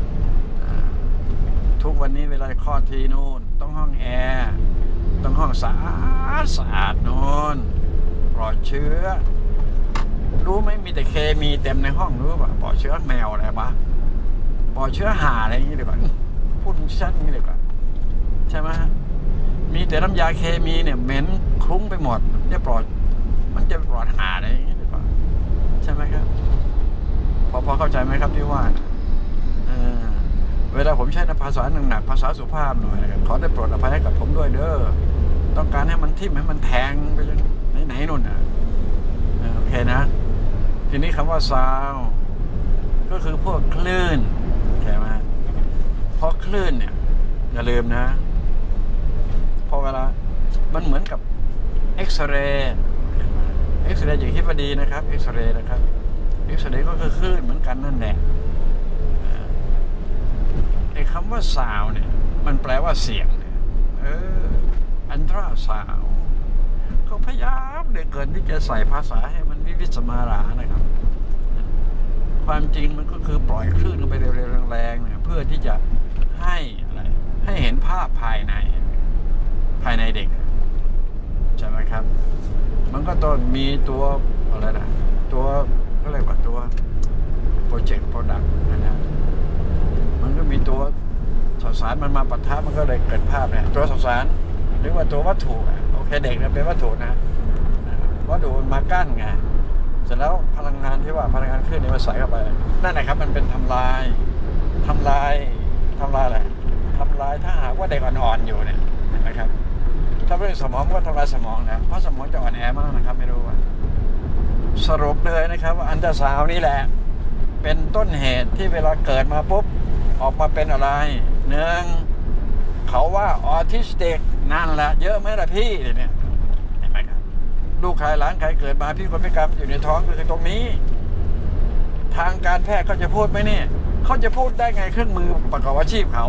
ทุกวันนี้เวลาคลอดทีนู่นต้องห้องแอร์ต้องห้องสะอาดนู่นปลอดเชื้อรู้ไหมมีแต่เคมีเต็มในห้องรู้ป่ะปลอดเชื้อแมวอะไรปะปลอดเชื้อห่าอะไรอย่างนี้เลยป่ะพูดชัดอย่างนี้เลยป่ะใช่ไหมมีแต่น้ำยาเคมีเนี่ยเหม็นคลุ้งไปหมดจะปลอดมันจะปลอดห่าอะไรอย่างนี้เลยป่ะใช่ไหมครับพอเข้าใจไหมครับที่ว่าเวลาผมใช้ภาษาหนักๆภาษาสุภาพหน่อยขอได้โปรดอภัยให้กับผมด้วยเด้อต้องการให้มันทิ่มให้มันแทงไปจนไหนนู่นน่ะโอเคนะทีนี้คำว่าซาวก็คือพวกคลื่นใช่ไหมเพราะคลื่นเนี่ยอย่าลืมนะพอเวลามันเหมือนกับเอ็กซเรย์เอ็กซเรย์อย่างที่พอดีนะครับเอ็กซเรย์นะครับเอ็กซเรย์ก็คือคลื่นเหมือนกันนั่นแหละไอ้คำว่าซาวเนี่ยมันแปลว่าเสียงอันตราซาวเขาพยายามเหลือเกินที่จะใส่ภาษาให้มันวิวิสมารานะครับความจริงมันก็คือปล่อยคลื่นลงไปเร็วๆแรงๆเนี่ยเพื่อที่จะให้อะไรให้เห็นภาพภายในเด็กใช่ไหมครับมันก็ต้องมีตัวอะไรนะตัวก็เรียกว่าตัวโปรเจกต์โปรดักต์นะมันก็มีตัวสสารมันมาปะทะมันก็เลยเกิดภาพเนี่ยตัวสสารหรือว่าตัววัตถุโอเคเด็กเป็นวัตถุนะวัตถุมันมากั้นไงเสร็จแล้วพลังงานที่ว่าพลังงานคลื่นนี่มันใส่เข้าไปนั่นแหละครับมันเป็นทำลายอะไรทำลายถ้าหากว่าเด็กอ่อนๆอยู่เนี่ยนะครับถ้าเป็นสมองก็ทำลายสมองนะเพราะสมองจะอ่อนแอมากนะครับไม่รู้ว่าสรุปเลยนะครับว่าอันตราซาวน์นี่แหละเป็นต้นเหตุที่เวลาเกิดมาปุ๊บออกมาเป็นอะไรหนึ่งเขาว่าออทิสติกนั่นแหละเยอะไหมล่ะพี่เนี่ยเห็นไหมครับลูกใครหลานใครเกิดมาพี่คนพิการอยู่ในท้องคือตรงนี้ทางการแพทย์เขาจะพูดไหมเนี่ยเขาจะพูดได้ไงเครื่องมือประกอบอาชีพเขา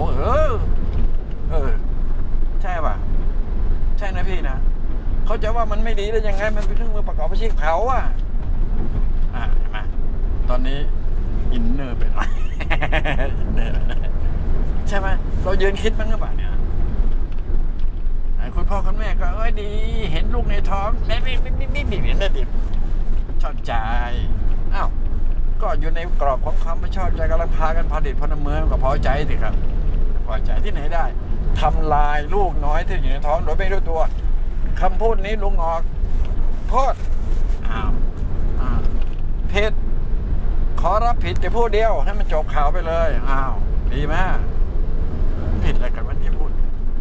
ใช่ป่ะใช่นะพี่นะเขาจะว่ามันไม่ดีได้ยังไงมันเป็นเครื่องมือประกอบอาชีพเขาเห็นไหมตอนนี้อินเนอร์เป็นอะไรอินเนอร์ใช่ไหมเรายืนคิดมั้งหรือเปล่าเนี่ยคุณพ่อคุณแม่ก็ดีเห็นลูกในท้องนี่นั่นดิชอบใจอ้าวก็อยู่ในกรอบของความไม่ชอบใจกำลังพากันผลิตพลเมืองก็พอใจสิครับพอใจที่ไหนได้ทำลายลูกน้อยที่อยู่ในท้องโดยไม่รู้ตัวคำพูดนี้ลุงออกโทษผิดขอรับผิดแต่พูดเดียวให้มันจบข่าวไปเลยดีมากผิดอะไรกันวันที่พูด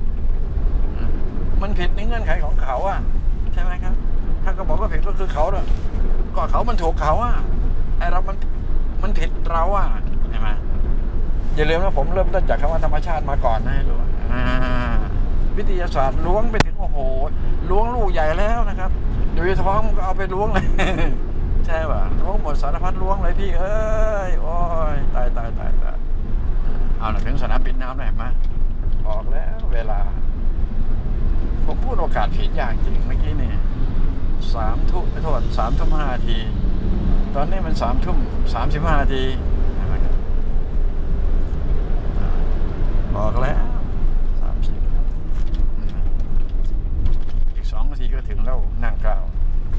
มันผิดในเงื่อนไขของเขาใช่ไหมครับถ้าก็บอกว่าผิดก็คือเขาเนี่ยก็เขามันถูกเขาไอ้เรามันผิดเราใช่ไหมอย่าลืมนะผมเริ่มต้นจากคำว่าธรรมชาติมาก่อนนะให้รู้วิทยาศาสตร์ล้วงไปถึงโอ้โหล้วงลูกใหญ่แล้วนะครับอยู่ในท้องก็เอาไปล้วงเลยใช่ป่ะล้วงหมดสารพัดล้วงเลยพี่โอ้ยตายเอาหน่ะถึงสนามบินน้ำหน่อยมาออกแล้วเวลาผมพูดโอกาสผิดอย่างจริงเมื่อกี้นี่3 ทุ่มไม่โทษ3 ทุ่ม 5 นาทีตอนนี้มัน3 ทุ่ม 35 นาทีบอกแล้วอีก2 นาทีก็ถึงแล้วนั่งกล่าว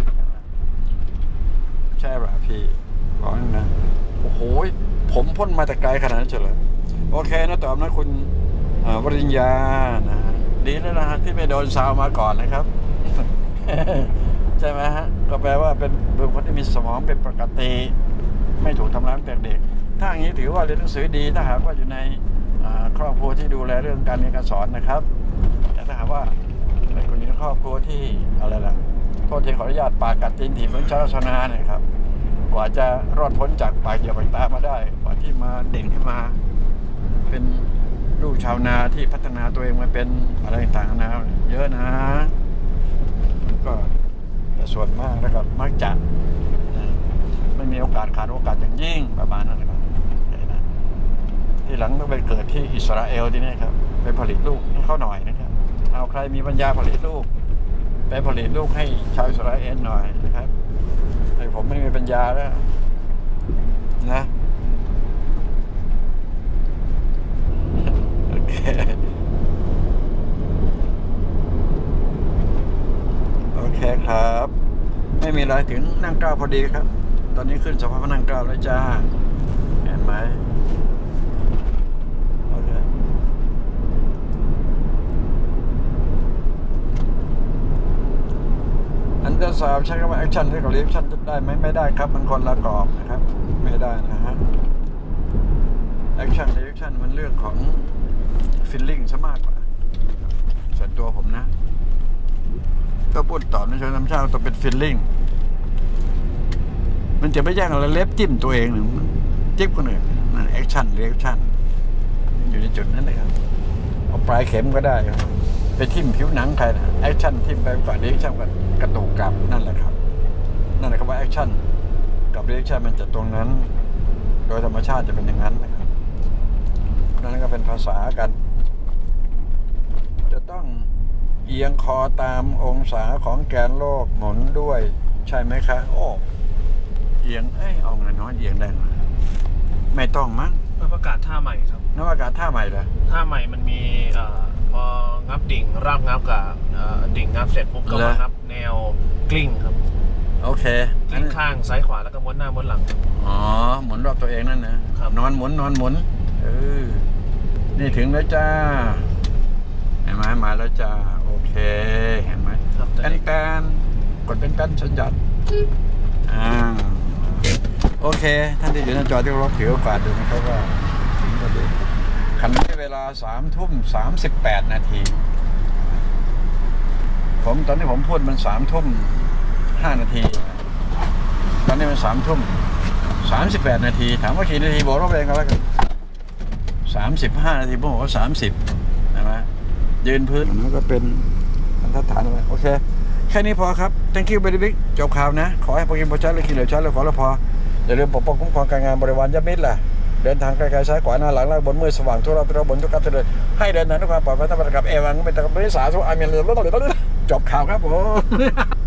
ใช่ป่ะพี่บอกนะโอ้โหผมพ่นมาแต่ไกลขนาดนั้นเฉยเลยโอเคนะตอบนะคุณปริญญานะดีแล้วนะฮะที่ไม่โดนซาวมาก่อนนะครับ ใช่ไหมฮะก็แปลว่าเป็นคนที่มีสมองเป็นปกติไม่ถูกทำร้ายตั้งแต่เด็กถ้าอย่างนี้ถือว่าเรียนหนังสือดีถ้าหากว่าอยู่ในครอบครัวที่ดูแลเรื่องการเรียนการสอนนะครับแต่ถ้าหากว่าเป็นคนในครอบครัวที่อะไรล่ะโทษทีขออนุญาตปากกัดตีนถีบเหมือนชาวชาวนาเนี่ยครับกว่าจะรอดพ้นจากปากเหยียบปากตามาได้กว่าที่มาเด่นขึ้นมาเป็นลูกชาวนาที่พัฒนาตัวเองมาเป็นอะไรต่างๆนะเยอะนะก็แต่ส่วนมากแล้วก็มักจะไม่มีโอกาสขาดโอกาสอย่างยิ่งประมาณนั้นนะครับที่หลังต้องไปเกิดที่อิสราเอลที่นี่ครับไปผลิตลูกให้เขาหน่อยนะครับเอาใครมีปัญญาผลิตลูกไปผลิตลูกให้ชาวอิสราเอลหน่อยนะครับแต่ผมไม่มีปัญญาแล้วนะโอเคโอเคครับไม่มีอะไรถึงนั่งเก้าพอดีครับตอนนี้ขึ้นสะพานนั่งเก้าแล้วจ้าเห็นไหมโอเคอันเดอร์สาวใช้คำว่าแอคชั่นกับรีแอคชั่นได้ไหมไม่ได้ครับมันคนละกรอบนะครับไม่ได้นะฮะแอคชั่นรีแอคชั่นมันเรื่องของฟีลลิ่งซะมากกว่าส่วนตัวผมนะก็พูดต่อในเชิงธรรมชาติต้องเป็นฟีลลิ่งมันจะไม่แย่งอะไรเล็บจิ้มตัวเองหรือจิ้มคนอื่นนั่นแอคชั่นรีแอคชั่นอยู่ในจุดนั้นเลยครับเอาปลายเข็มก็ได้ครับไปทิ่มผิวหนังใครนะแอคชั่นทิ่มไปก่อนรีแอคชั่นกับกระตุกกลับนั่นแหละครับนั่นแหละครับว่าแอคชั่นกับรีแอคชั่นมันจะตรงนั้นโดยธรรมชาติจะเป็นอย่างนั้นนะครับนั่นก็เป็นภาษากันจะต้องเอียงคอตามองศาของแกนโลกหมุนด้วยใช่ไหมคะโอ้เอียงเอาเงินน้อยเอียงได้ไหมไม่ต้องมั้งประกาศท่าใหม่ครับนวัตกรรมท่าใหม่เหรอท่าใหม่มันมีพองับดิ่งราบงับกับดิ่งงับเสร็จปุ๊บก็มางับแนวกลิ้งครับโอเคกลิ้งข้างซ้ายขวาแล้วก็ม้วนหน้าม้วนหลังอ๋อหมุนรอบตัวเองนั่นนะนอนหมุนนี่ถึงแล้วจ้าเห็นไหมมาแล้วจ้าโอเคเห็นไหมแป้นกดเป็นแป้นสัญญาณโอเคท่านที่อยู่หน้าจอที่รถถือโอกาสดูนะครับว่าถึงพอดีคันนี้เวลา3:38 นาทีตอนนี้ผมพูดมัน3:05 นาทีตอนนี้มัน3:38 นาทีถามว่ากี่นาทีบอกเราเองก็แล้วกัน35 นาทีผมบอกว่า30ใช่ไหมยืนพื้นมันก็เป็นบรรทัดฐานอะไรโอเคแค่นี้พอครับ thank you very big จบข่าวนะขอให้พวกกินพอใช้เลยกินเหลือใช้เลยขอละพออย่าลืมปกป้องคุ้มครองการงานบริวารยับมิตรล่ะเดินทางไกลๆซ้ายขวาหน้าหลังล่างบนมือสว่างทั่วรอบตัวบนทุกการเดินให้เดินทางด้วยความปลอดภัยตามประกับเอวังเป็นตะกับริสาทุกอามีนเลยจบข่าวครับผม